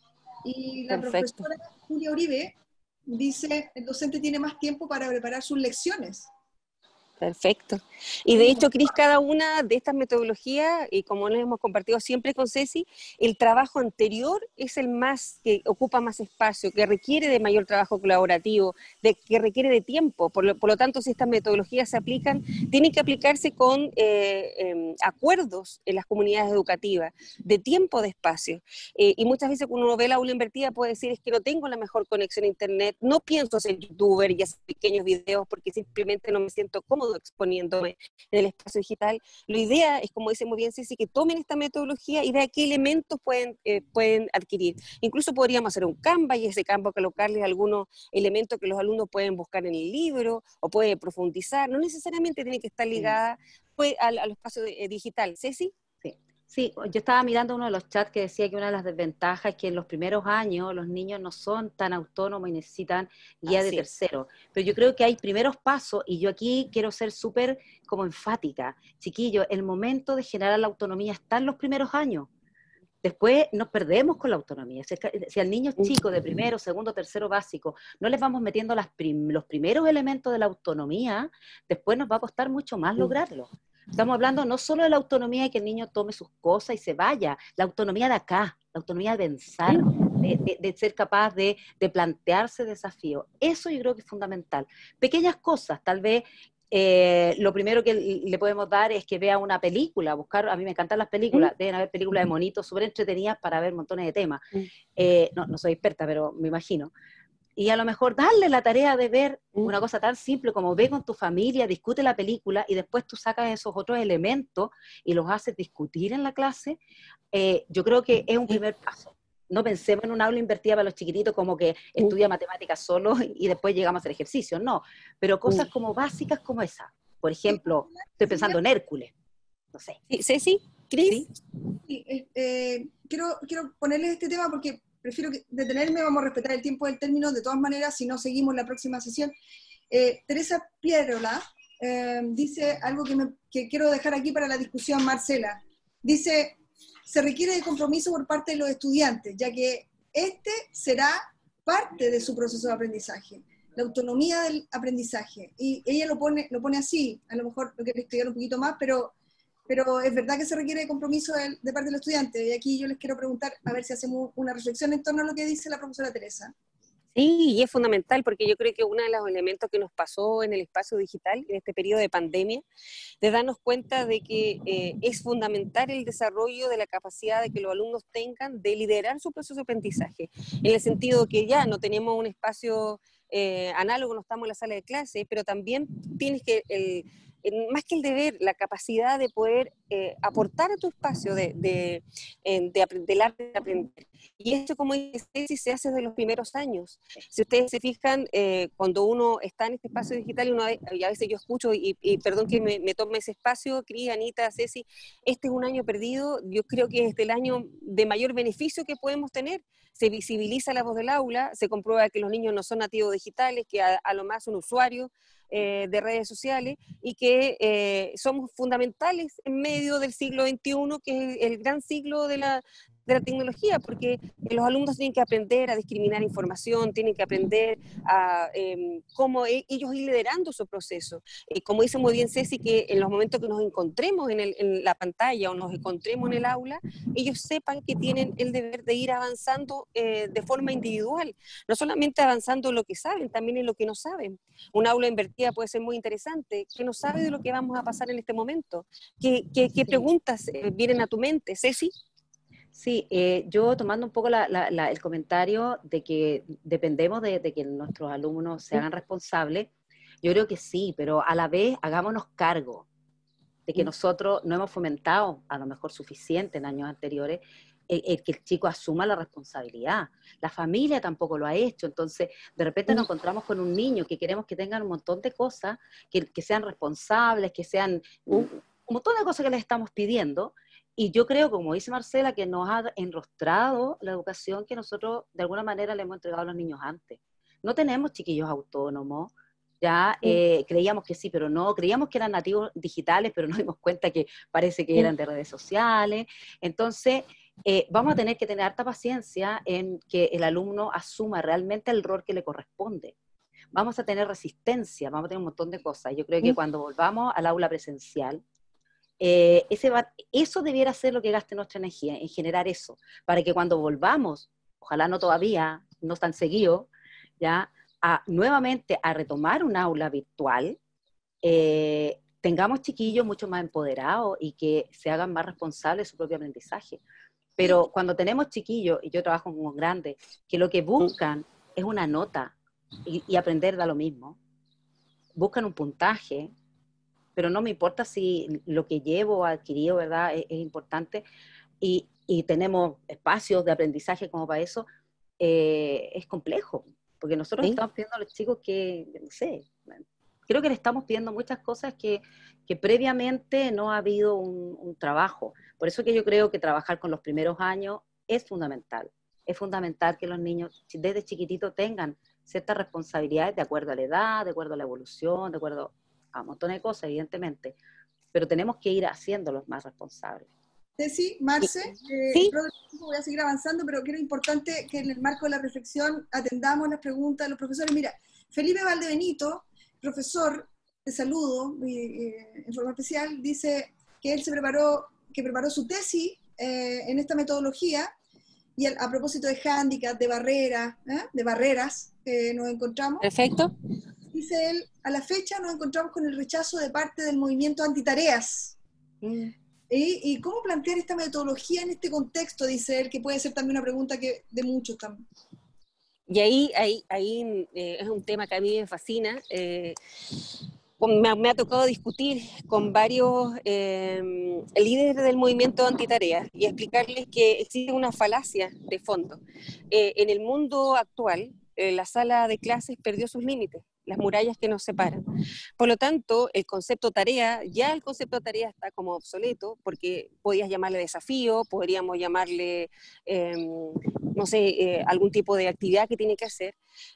Speaker 2: Y la
Speaker 4: Perfecto.
Speaker 2: profesora Julia Uribe dice, el docente tiene más tiempo para preparar sus lecciones.
Speaker 4: Perfecto. Y de hecho, Cris, cada una de estas metodologías, y como les hemos compartido siempre con Ceci, el trabajo anterior es el más que ocupa más espacio, que requiere de mayor trabajo colaborativo, que requiere de tiempo. Por lo tanto, si estas metodologías se aplican, tienen que aplicarse con acuerdos en las comunidades educativas, de tiempo, de espacio. Y muchas veces cuando uno ve la aula invertida puede decir, es que no tengo la mejor conexión a internet, no pienso ser youtuber y hacer pequeños videos porque simplemente no me siento cómodo exponiéndome en el espacio digital. La idea es, como dice muy bien Ceci, que tomen esta metodología y vean qué elementos pueden adquirir. Incluso podríamos hacer un Canva y ese Canva colocarles algunos elementos que los alumnos pueden buscar en el libro o pueden profundizar. No necesariamente tiene que estar ligada al espacio digital. ¿Ceci?
Speaker 5: Sí, yo estaba mirando uno de los chats que decía que una de las desventajas es que en los primeros años los niños no son tan autónomos y necesitan guía de tercero. Pero yo creo que hay primeros pasos y yo aquí quiero ser súper como enfática. Chiquillos, el momento de generar la autonomía está en los primeros años. Después nos perdemos con la autonomía. Si al niño chico de primero, segundo, tercero básico no les vamos metiendo los primeros elementos de la autonomía, después nos va a costar mucho más lograrlo. Estamos hablando no solo de la autonomía de que el niño tome sus cosas y se vaya, la autonomía de acá, la autonomía de pensar, de ser capaz de plantearse desafíos. Eso yo creo que es fundamental. Pequeñas cosas, tal vez lo primero que le podemos dar es que vea una película, buscar, a mí me encantan las películas, deben haber películas de monitos súper entretenidas para ver montones de temas. No soy experta, pero me imagino. Y a lo mejor darle la tarea de ver una cosa tan simple como ve con tu familia, discute la película y después tú sacas esos otros elementos y los haces discutir en la clase. Yo creo que es un primer paso. No pensemos en un aula invertida para los chiquititos como que estudia matemáticas solo y después llegamos a hacer ejercicio. No, pero cosas como básicas como esa. Por ejemplo, estoy pensando en Hércules. No sé.
Speaker 4: ¿Ceci? ¿Cris?
Speaker 2: Sí, quiero ponerles este tema porque prefiero detenerme, vamos a respetar el tiempo del término, de todas maneras, si no seguimos la próxima sesión. Teresa Pierola dice algo que quiero dejar aquí para la discusión, Marcela. Dice, se requiere de compromiso por parte de los estudiantes, ya que este será parte de su proceso de aprendizaje, la autonomía del aprendizaje. Y ella lo pone así, a lo mejor lo quiero explicar un poquito más, pero es verdad que se requiere de compromiso de parte de los estudiantes. Y aquí yo les quiero preguntar, a ver si hacemos una reflexión en torno a lo que dice la profesora Teresa.
Speaker 4: Sí, y es fundamental porque yo creo que uno de los elementos que nos pasó en el espacio digital, en este periodo de pandemia, de darnos cuenta de que es fundamental el desarrollo de la capacidad de que los alumnos tengan de liderar su proceso de aprendizaje, en el sentido que ya no tenemos un espacio análogo, no estamos en la sala de clase, pero también tienes que, más que el deber, la capacidad de poder aportar a tu espacio del arte de aprender. Y esto, como dice Ceci, se hace desde los primeros años. Si ustedes se fijan, cuando uno está en este espacio digital, y a veces yo escucho, y perdón que me tome ese espacio, Cris, Anita, Ceci, este es un año perdido, yo creo que es el año de mayor beneficio que podemos tener. Se visibiliza la voz del aula, se comprueba que los niños no son nativos digitales, que a lo más son usuarios de redes sociales y que somos fundamentales en medio del siglo XXI, que es el gran siglo de la de la tecnología, porque los alumnos tienen que aprender a discriminar información, tienen que aprender a cómo ellos ir liderando su proceso. Como dice muy bien Ceci, que en los momentos que nos encontremos en la pantalla o nos encontremos en el aula, ellos sepan que tienen el deber de ir avanzando de forma individual, no solamente avanzando en lo que saben, también en lo que no saben. Un aula invertida puede ser muy interesante, que no sabe de lo que vamos a pasar en este momento. ¿Qué preguntas vienen a tu mente, Ceci?
Speaker 5: Sí, yo tomando un poco el comentario de que dependemos de que nuestros alumnos se hagan responsables, yo creo que sí, pero a la vez hagámonos cargo de que nosotros no hemos fomentado a lo mejor suficiente en años anteriores el que el chico asuma la responsabilidad. La familia tampoco lo ha hecho, entonces de repente nos encontramos con un niño que queremos que tengan un montón de cosas, que sean responsables, que sean un montón de cosas que les estamos pidiendo, y yo creo, como dice Marcela, que nos ha enrostrado la educación que nosotros de alguna manera le hemos entregado a los niños antes. No tenemos chiquillos autónomos, ya creíamos que sí, pero no, creíamos que eran nativos digitales, pero nos dimos cuenta que parece que eran de redes sociales. Entonces, vamos a tener que tener harta paciencia en que el alumno asuma realmente el rol que le corresponde. Vamos a tener resistencia, vamos a tener un montón de cosas. Yo creo que cuando volvamos al aula presencial, eso debiera ser lo que gaste nuestra energía, en generar eso, para que cuando volvamos, ojalá no todavía, no tan seguido, ya, nuevamente a retomar un aula virtual, tengamos chiquillos mucho más empoderados y que se hagan más responsables de su propio aprendizaje. Pero cuando tenemos chiquillos, y yo trabajo con grandes, que lo que buscan es una nota y aprender da lo mismo, buscan un puntaje, pero no me importa si lo que llevo adquirido, ¿verdad?, es importante, y tenemos espacios de aprendizaje como para eso, es complejo, porque nosotros estamos pidiendo a los chicos que, no sé, creo que le estamos pidiendo muchas cosas que previamente no ha habido un trabajo. Por eso que yo creo que trabajar con los primeros años es fundamental. Es fundamental que los niños desde chiquititos tengan ciertas responsabilidades de acuerdo a la edad, de acuerdo a la evolución, de acuerdo a un montón de cosas, evidentemente, pero tenemos que ir haciéndolos más responsables.
Speaker 2: Ceci, Marce,
Speaker 4: ¿Sí?
Speaker 2: voy a seguir avanzando, pero creo importante que en el marco de la reflexión atendamos las preguntas de los profesores. Mira, Felipe Valdebenito, profesor, te saludo en forma especial, dice que él preparó su tesis en esta metodología, y a propósito de hándicap, de barreras que nos encontramos.
Speaker 4: Perfecto.
Speaker 2: Dice él, a la fecha nos encontramos con el rechazo de parte del movimiento antitareas. ¿Y cómo plantear esta metodología en este contexto? Dice él, que puede ser también una pregunta que de muchos también.
Speaker 4: Y ahí es un tema que a mí me fascina. Me ha tocado discutir con varios líderes del movimiento antitareas y explicarles que existe una falacia de fondo. En el mundo actual, la sala de clases perdió sus límites, las murallas que nos separan. Por lo tanto, el concepto tarea está como obsoleto, porque podías llamarle desafío, podríamos llamarle, no sé, algún tipo de actividad que tiene que hacer.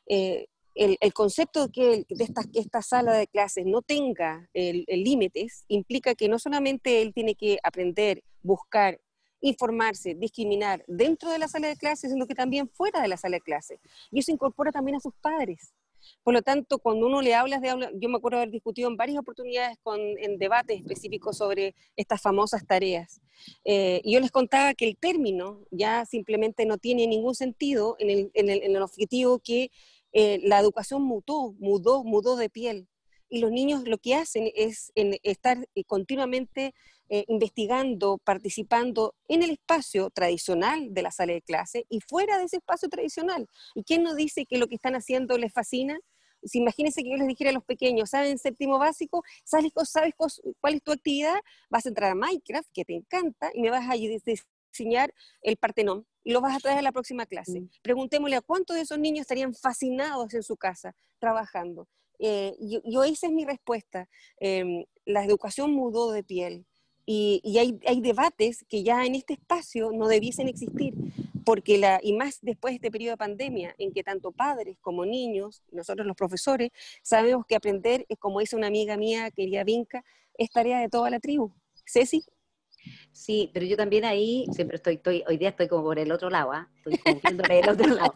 Speaker 4: El concepto de que esta sala de clases no tenga límites implica que no solamente él tiene que aprender, buscar, informarse, discriminar dentro de la sala de clases, sino que también fuera de la sala de clases. Y eso incorpora también a sus padres. Por lo tanto, cuando uno le habla yo me acuerdo haber discutido en varias oportunidades en debates específicos sobre estas famosas tareas. Y yo les contaba que el término ya simplemente no tiene ningún sentido en el objetivo que la educación mudó de piel. Y los niños lo que hacen es estar continuamente investigando, participando en el espacio tradicional de la sala de clase y fuera de ese espacio tradicional. ¿Y quién nos dice que lo que están haciendo les fascina? Si imagínense que yo les dijera a los pequeños, ¿saben séptimo básico? ¿Sabes cuál es tu actividad? Vas a entrar a Minecraft, que te encanta, y me vas a diseñar el Partenón, y lo vas a traer a la próxima clase. Preguntémosle a cuántos de esos niños estarían fascinados en su casa, trabajando. Yo esa es mi respuesta. La educación mudó de piel. Y hay debates que ya en este espacio no debiesen existir, porque y más después de este periodo de pandemia, en que tanto padres como niños, nosotros los profesores, sabemos que aprender, es como dice una amiga mía, querida Vinca, es tarea de toda la tribu. Ceci.
Speaker 5: Sí, pero yo también ahí, siempre hoy día estoy como por el otro lado, estoy como viéndole el otro lado.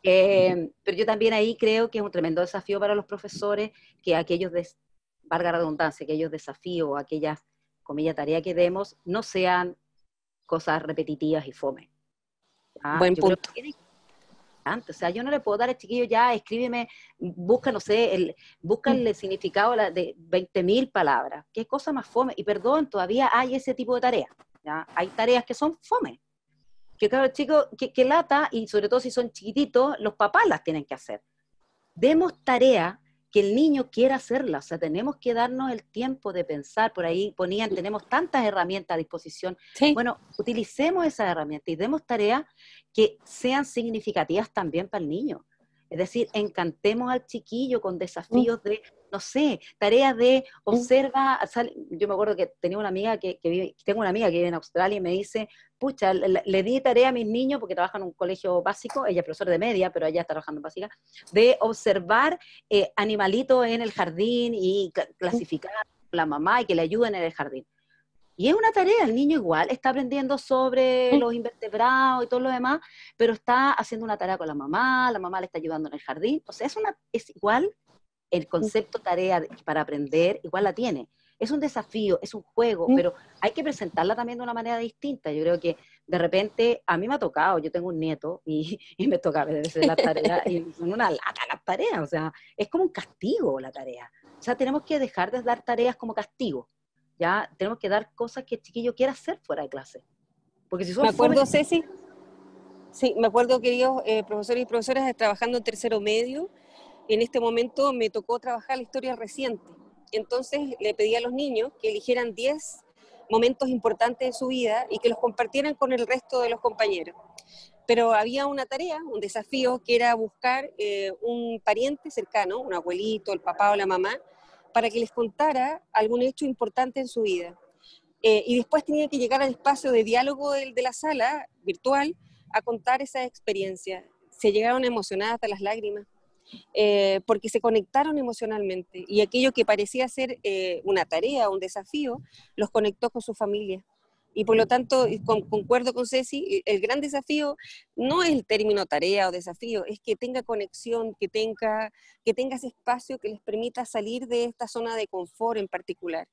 Speaker 5: Pero yo también ahí creo que es un tremendo desafío para los profesores que valga la redundancia, aquellos desafíos o aquellas, comillas, tareas que demos no sean cosas repetitivas y fome.
Speaker 4: Buen
Speaker 5: Yo creo
Speaker 4: punto.
Speaker 5: que o sea, yo no le puedo dar al chiquillo ya, escríbeme, busca, no sé, busca el significado de 20.000 palabras. ¿Qué cosa más fome? Y perdón, todavía hay ese tipo de tareas. ¿Ya? Hay tareas que son fome. Que claro, chicos, que lata, y sobre todo si son chiquititos, los papás las tienen que hacer. Demos tarea que el niño quiera hacerla, o sea, tenemos que darnos el tiempo de pensar, por ahí ponían, tenemos tantas herramientas a disposición,
Speaker 4: Sí.
Speaker 5: bueno, utilicemos esas herramientas y demos tareas que sean significativas también para el niño. Es decir, encantemos al chiquillo con desafíos de, no sé, tareas de observa, yo me acuerdo que tengo una amiga que vive en Australia y me dice, pucha, le di tarea a mis niños, porque trabajan en un colegio básico, ella es profesora de media, pero ella está trabajando en básica, de observar animalitos en el jardín y clasificar a la mamá y que le ayuden en el jardín. Y es una tarea, el niño igual está aprendiendo sobre los invertebrados y todo lo demás, pero está haciendo una tarea con la mamá le está ayudando en el jardín, o sea, es igual el concepto tarea para aprender, igual la tiene. Es un desafío, es un juego, pero hay que presentarla también de una manera distinta. Yo creo que de repente, a mí me ha tocado, yo tengo un nieto y me toca a veces las tareas, y son una lata las tareas, o sea, es como un castigo la tarea. O sea, tenemos que dejar de dar tareas como castigo. Ya tenemos que dar cosas que el chiquillo quiera hacer fuera de clase. Porque si son
Speaker 4: Me acuerdo, Ceci, sí, me acuerdo, queridos profesores y profesoras, trabajando en tercero medio, en este momento me tocó trabajar la historia reciente. Entonces le pedí a los niños que eligieran 10 momentos importantes de su vida y que los compartieran con el resto de los compañeros. Pero había una tarea, un desafío, que era buscar un pariente cercano, un abuelito, el papá o la mamá, para que les contara algún hecho importante en su vida. Y después tenía que llegar al espacio de diálogo de la sala virtual a contar esa experiencia. Se llegaron emocionadas hasta las lágrimas, porque se conectaron emocionalmente y aquello que parecía ser una tarea, un desafío, los conectó con su familia. Y por lo tanto, concuerdo con Ceci, el gran desafío no es el término tarea o desafío, es que tenga conexión, que tenga ese espacio que les permita salir de esta zona de confort en particular.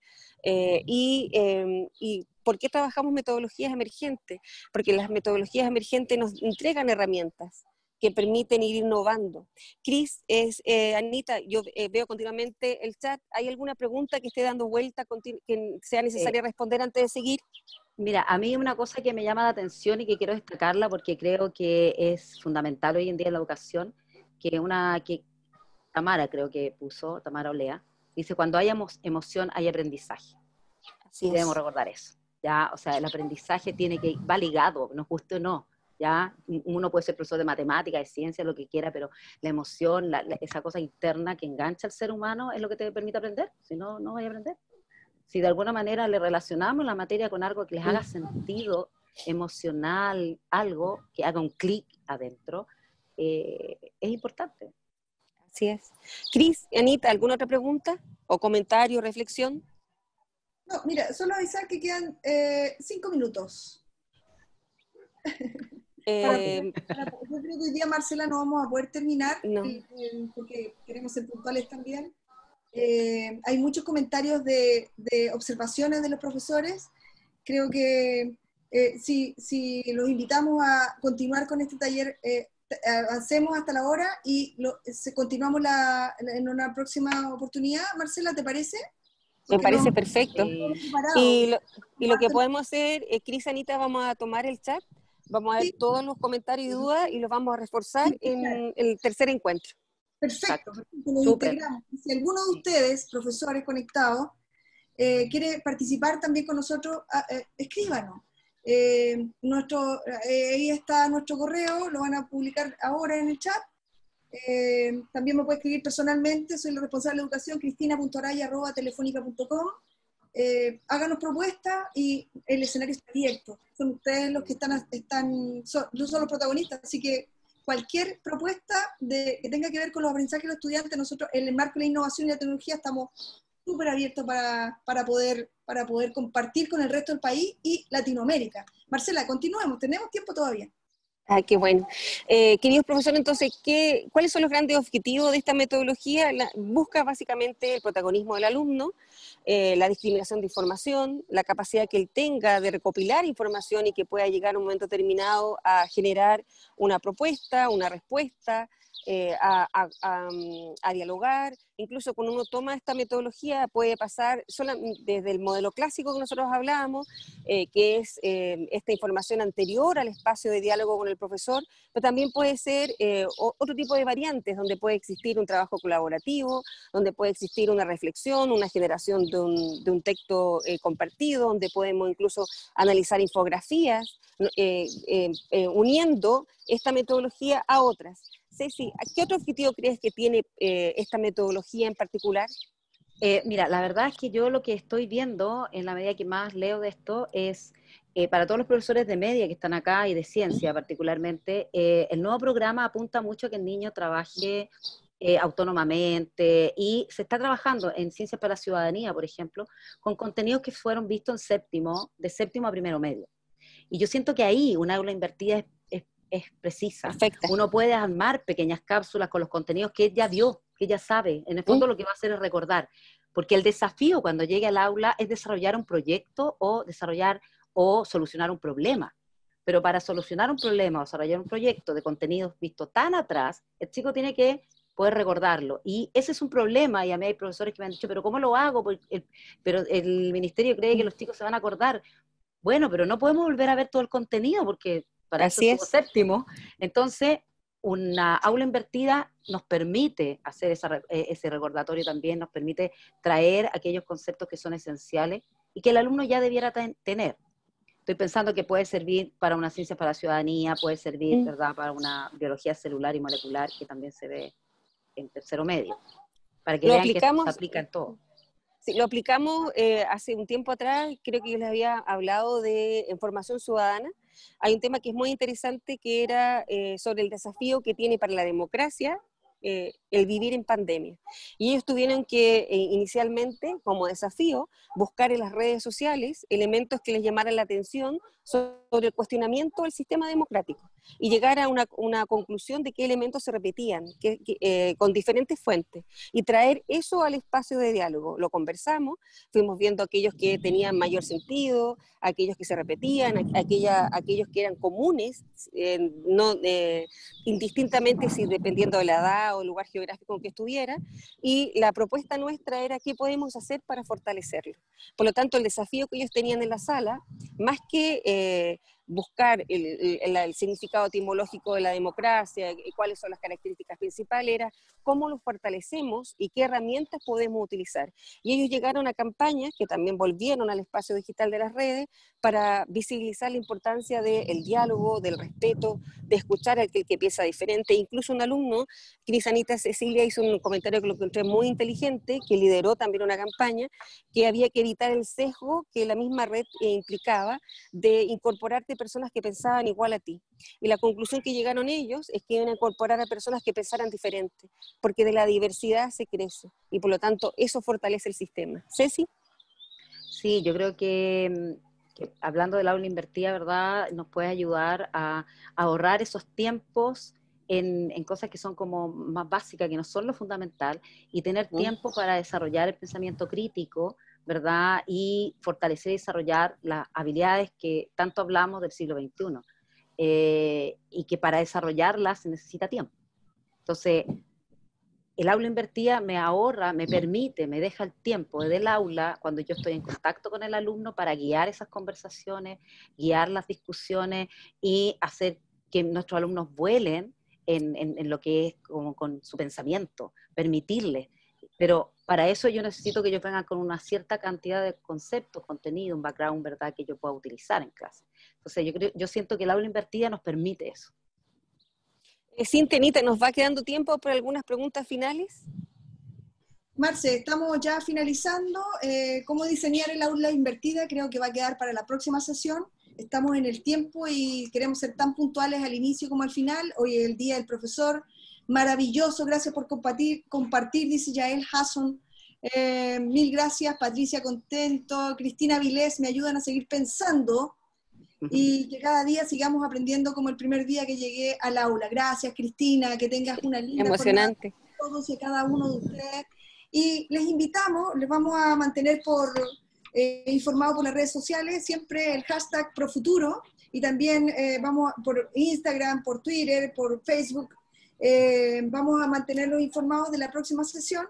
Speaker 4: Y ¿por qué trabajamos metodologías emergentes? Porque las metodologías emergentes nos entregan herramientas que permiten ir innovando. Cris, Anita, yo veo continuamente el chat. ¿Hay alguna pregunta que esté dando vuelta que sea necesaria responder antes de seguir?
Speaker 5: Mira, a mí una cosa que me llama la atención y que quiero destacarla porque creo que es fundamental hoy en día en la educación, que Tamara creo que puso, Tamara Olea, dice, cuando hay emoción hay aprendizaje.
Speaker 4: Así es.
Speaker 5: Debemos recordar eso. ¿Ya? O sea, el aprendizaje va ligado, nos guste o no. ¿Ya? Uno puede ser profesor de matemática, de ciencia, lo que quiera, pero la emoción, esa cosa interna que engancha al ser humano es lo que te permite aprender. Si no, no vas a aprender. Si de alguna manera le relacionamos la materia con algo que les haga sentido emocional, algo que haga un clic adentro, es importante.
Speaker 4: Así es. Cris, Anita, ¿alguna otra pregunta o comentario, reflexión?
Speaker 2: No, mira, solo avisar que quedan 5 minutos. Yo creo que hoy día, Marcela, no vamos a poder terminar,
Speaker 4: no.
Speaker 2: Porque queremos ser puntuales también. Hay muchos comentarios de observaciones de los profesores. Creo que si los invitamos a continuar con este taller, avancemos hasta la hora y continuamos en una próxima oportunidad. Marcela, ¿te parece?
Speaker 4: Me parece perfecto. Y lo que podemos hacer, Cris, Anita, vamos a tomar el chat, vamos a ver todos los comentarios y dudas y los vamos a reforzar en el tercer encuentro.
Speaker 2: Perfecto, los integramos. Si alguno de ustedes, profesores conectados, quiere participar también con nosotros, escríbanos. Ahí está nuestro correo, lo van a publicar ahora en el chat. También me puede escribir personalmente, soy la responsable de educación, cristina.araya@telefonica.com. Háganos propuestas y el escenario está abierto. Son ustedes los que no son los protagonistas, así que cualquier propuesta que tenga que ver con los aprendizajes de los estudiantes, nosotros en el marco de la innovación y la tecnología estamos súper abierto para poder compartir con el resto del país y Latinoamérica. Marcela, continuemos, tenemos tiempo todavía.
Speaker 4: Ah, qué bueno. Queridos profesores, entonces, ¿cuáles son los grandes objetivos de esta metodología? Busca básicamente el protagonismo del alumno, la discriminación de información, la capacidad que él tenga de recopilar información y que pueda llegar a un momento determinado a generar una propuesta, una respuesta, a dialogar. Incluso cuando uno toma esta metodología puede pasar desde el modelo clásico que nosotros hablábamos, que es esta información anterior al espacio de diálogo con el profesor, pero también puede ser otro tipo de variantes, donde puede existir un trabajo colaborativo, donde puede existir una reflexión, una generación de un texto compartido, donde podemos incluso analizar infografías, uniendo esta metodología a otras. Ceci, ¿qué otro objetivo crees que tiene esta metodología en particular?
Speaker 5: Mira, la verdad es que yo lo que estoy viendo, en la medida que más leo de esto, es para todos los profesores de media que están acá y de ciencia particularmente, el nuevo programa apunta mucho a que el niño trabaje autónomamente, y se está trabajando en Ciencias para la Ciudadanía, por ejemplo, con contenidos que fueron vistos de séptimo a primero medio. Y yo siento que ahí una aula invertida es precisa.
Speaker 4: Perfecta.
Speaker 5: Uno puede armar pequeñas cápsulas con los contenidos que ella vio, que ella sabe. En el fondo lo que va a hacer es recordar. Porque el desafío cuando llegue al aula es desarrollar un proyecto o solucionar un problema. Pero para solucionar un problema o desarrollar un proyecto de contenidos visto tan atrás, el chico tiene que poder recordarlo. Y ese es un problema, y a mí hay profesores que me han dicho, pero ¿cómo lo hago? Pero el ministerio cree que los chicos se van a acordar. Bueno, pero no podemos volver a ver todo el contenido, porque para eso estuvo séptimo. Entonces, una aula invertida nos permite hacer ese recordatorio también, nos permite traer aquellos conceptos que son esenciales y que el alumno ya debiera tener. Estoy pensando que puede servir para una ciencia para la ciudadanía, puede servir, ¿verdad?, para una biología celular y molecular, que también se ve en tercero medio, para que vean que esto se aplica en todo.
Speaker 4: Sí, lo aplicamos hace un tiempo atrás, creo que yo les había hablado de formación ciudadana. Hay un tema que es muy interesante, que era sobre el desafío que tiene para la democracia el vivir en pandemia. Y ellos tuvieron que inicialmente, como desafío, buscar en las redes sociales elementos que les llamaran la atención sobre el cuestionamiento del sistema democrático y llegar a una conclusión de qué elementos se repetían con diferentes fuentes y traer eso al espacio de diálogo. Lo conversamos, fuimos viendo aquellos que tenían mayor sentido, aquellos que se repetían, aquellos que eran comunes, indistintamente si dependiendo de la edad o el lugar geográfico en que estuviera, y la propuesta nuestra era qué podemos hacer para fortalecerlo. Por lo tanto, el desafío que ellos tenían en la sala, más que buscar el significado etimológico de la democracia y cuáles son las características principales, era cómo lo fortalecemos y qué herramientas podemos utilizar. Y ellos llegaron a campañas que también volvieron al espacio digital de las redes para visibilizar la importancia del diálogo, del respeto, de escuchar al que piensa diferente. Incluso un alumno, Crisanita Cecilia, hizo un comentario que lo encontré muy inteligente, que lideró también una campaña, que había que evitar el sesgo que la misma red implicaba de incorporarte personas que pensaban igual a ti. Y la conclusión que llegaron ellos es que iban a incorporar a personas que pensaran diferente, porque de la diversidad se crece, y por lo tanto eso fortalece el sistema. ¿Ceci?
Speaker 5: Sí, yo creo que hablando del aula invertida, ¿verdad?, nos puede ayudar a ahorrar esos tiempos en cosas que son como más básicas, que no son lo fundamental, y tener tiempo para desarrollar el pensamiento crítico, ¿verdad?, y fortalecer y desarrollar las habilidades que tanto hablamos del siglo XXI, y que para desarrollarlas se necesita tiempo. Entonces, el aula invertida me ahorra, me permite, me deja el tiempo del aula cuando yo estoy en contacto con el alumno para guiar esas conversaciones, guiar las discusiones y hacer que nuestros alumnos vuelen en lo que es como con su pensamiento, permitirles. Pero para eso yo necesito que ellos vengan con una cierta cantidad de conceptos, contenido, un background, ¿verdad?, que yo pueda utilizar en clase. Entonces yo siento que el aula invertida nos permite eso.
Speaker 4: Sintenita, ¿nos va quedando tiempo para algunas preguntas finales?
Speaker 2: Marce, estamos ya finalizando. ¿Cómo diseñar el aula invertida? Creo que va a quedar para la próxima sesión. Estamos en el tiempo y queremos ser tan puntuales al inicio como al final. Hoy es el Día del Profesor. Maravilloso, gracias por compartir, dice Yael Hasson. Mil gracias, Patricia Contento, Cristina Vilés, me ayudan a seguir pensando y que cada día sigamos aprendiendo como el primer día que llegué al aula. Gracias, Cristina, que tengas una linda
Speaker 4: Emocionante.
Speaker 2: jornada a todos y a cada uno de ustedes. Y les invitamos, les vamos a mantener informados por las redes sociales, siempre el hashtag Profuturo, y también vamos por Instagram, por Twitter, por Facebook, vamos a mantenerlos informados de la próxima sesión,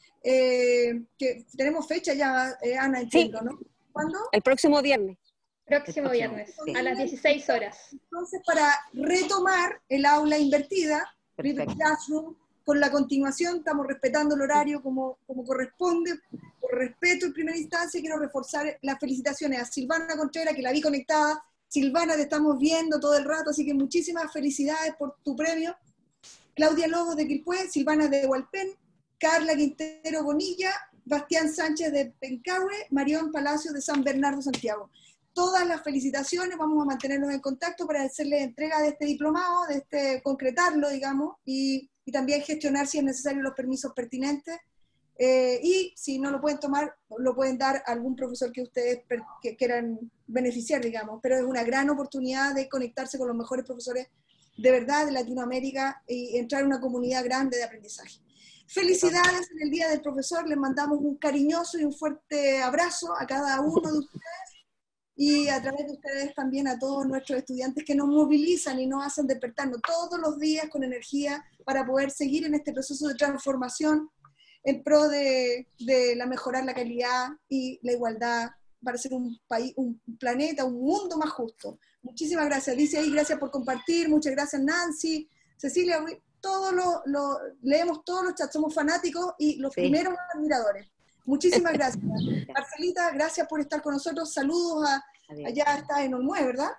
Speaker 2: que tenemos fecha ya, Ana, entiendo,
Speaker 4: Sí.
Speaker 2: ¿no? ¿Cuándo?
Speaker 4: El próximo viernes.
Speaker 1: Próximo viernes, a las 16 horas.
Speaker 2: Entonces, para retomar el aula invertida, Virtual Classroom, con la continuación, estamos respetando el horario como corresponde, por respeto en primera instancia. Quiero reforzar las felicitaciones a Silvana Contreras, que la vi conectada. Silvana, te estamos viendo todo el rato, así que muchísimas felicidades por tu premio. Claudia Lobos de Quilpué, Silvana de Hualpén, Carla Quintero Bonilla, Bastián Sánchez de Pencahue, Marión Palacios de San Bernardo, Santiago. Todas las felicitaciones, vamos a mantenernos en contacto para hacerle entrega de este diplomado, concretarlo, digamos, y también gestionar si es necesario los permisos pertinentes. Y si no lo pueden tomar, lo pueden dar a algún profesor que ustedes que quieran beneficiar, digamos. Pero es una gran oportunidad de conectarse con los mejores profesores de verdad de Latinoamérica y entrar en una comunidad grande de aprendizaje. Felicidades en el Día del Profesor, les mandamos un cariñoso y un fuerte abrazo a cada uno de ustedes y a través de ustedes también a todos nuestros estudiantes que nos movilizan y nos hacen despertarnos todos los días con energía para poder seguir en este proceso de transformación en pro de mejorar la calidad y la igualdad para ser un país, un planeta, un mundo más justo. Muchísimas gracias. Dice ahí, gracias por compartir. Muchas gracias, Nancy. Cecilia, leemos todos los chats, somos fanáticos y los primeros admiradores. Muchísimas gracias. Marcelita, gracias por estar con nosotros. Saludos allá está en Olmué, ¿verdad?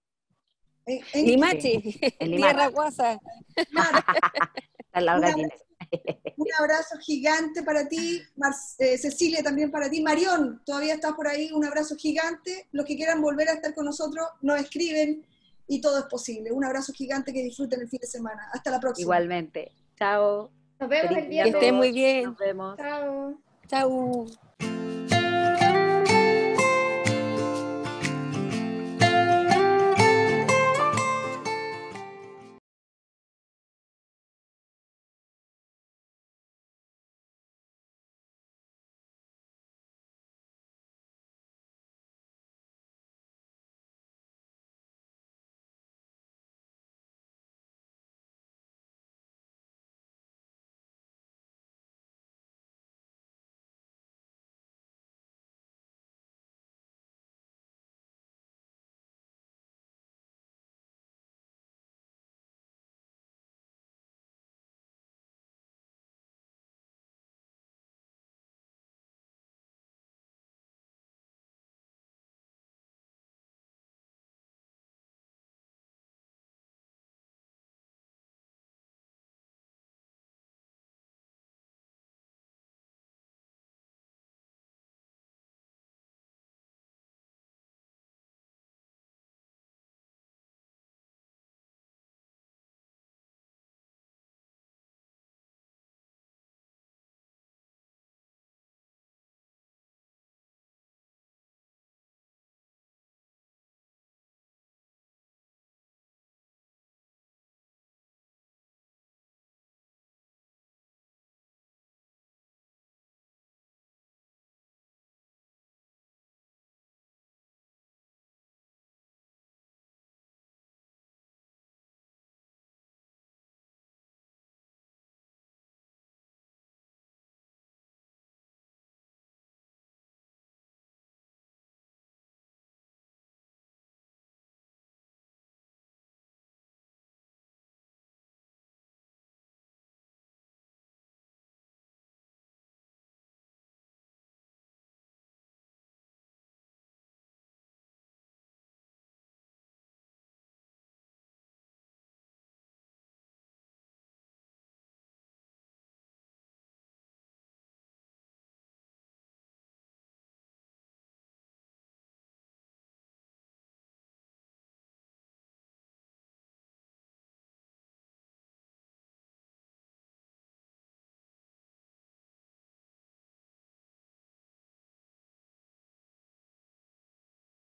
Speaker 4: En Limache, en Tierra Guasa.
Speaker 2: Un abrazo gigante para ti, Cecilia también para ti, Marión, todavía estás por ahí, un abrazo gigante, los que quieran volver a estar con nosotros nos escriben y todo es posible, un abrazo gigante, que disfruten el fin de semana, hasta la próxima.
Speaker 5: Igualmente, chao.
Speaker 1: Nos vemos el viernes.
Speaker 4: Que estén muy bien.
Speaker 5: Nos vemos.
Speaker 1: Chao.
Speaker 4: Chao.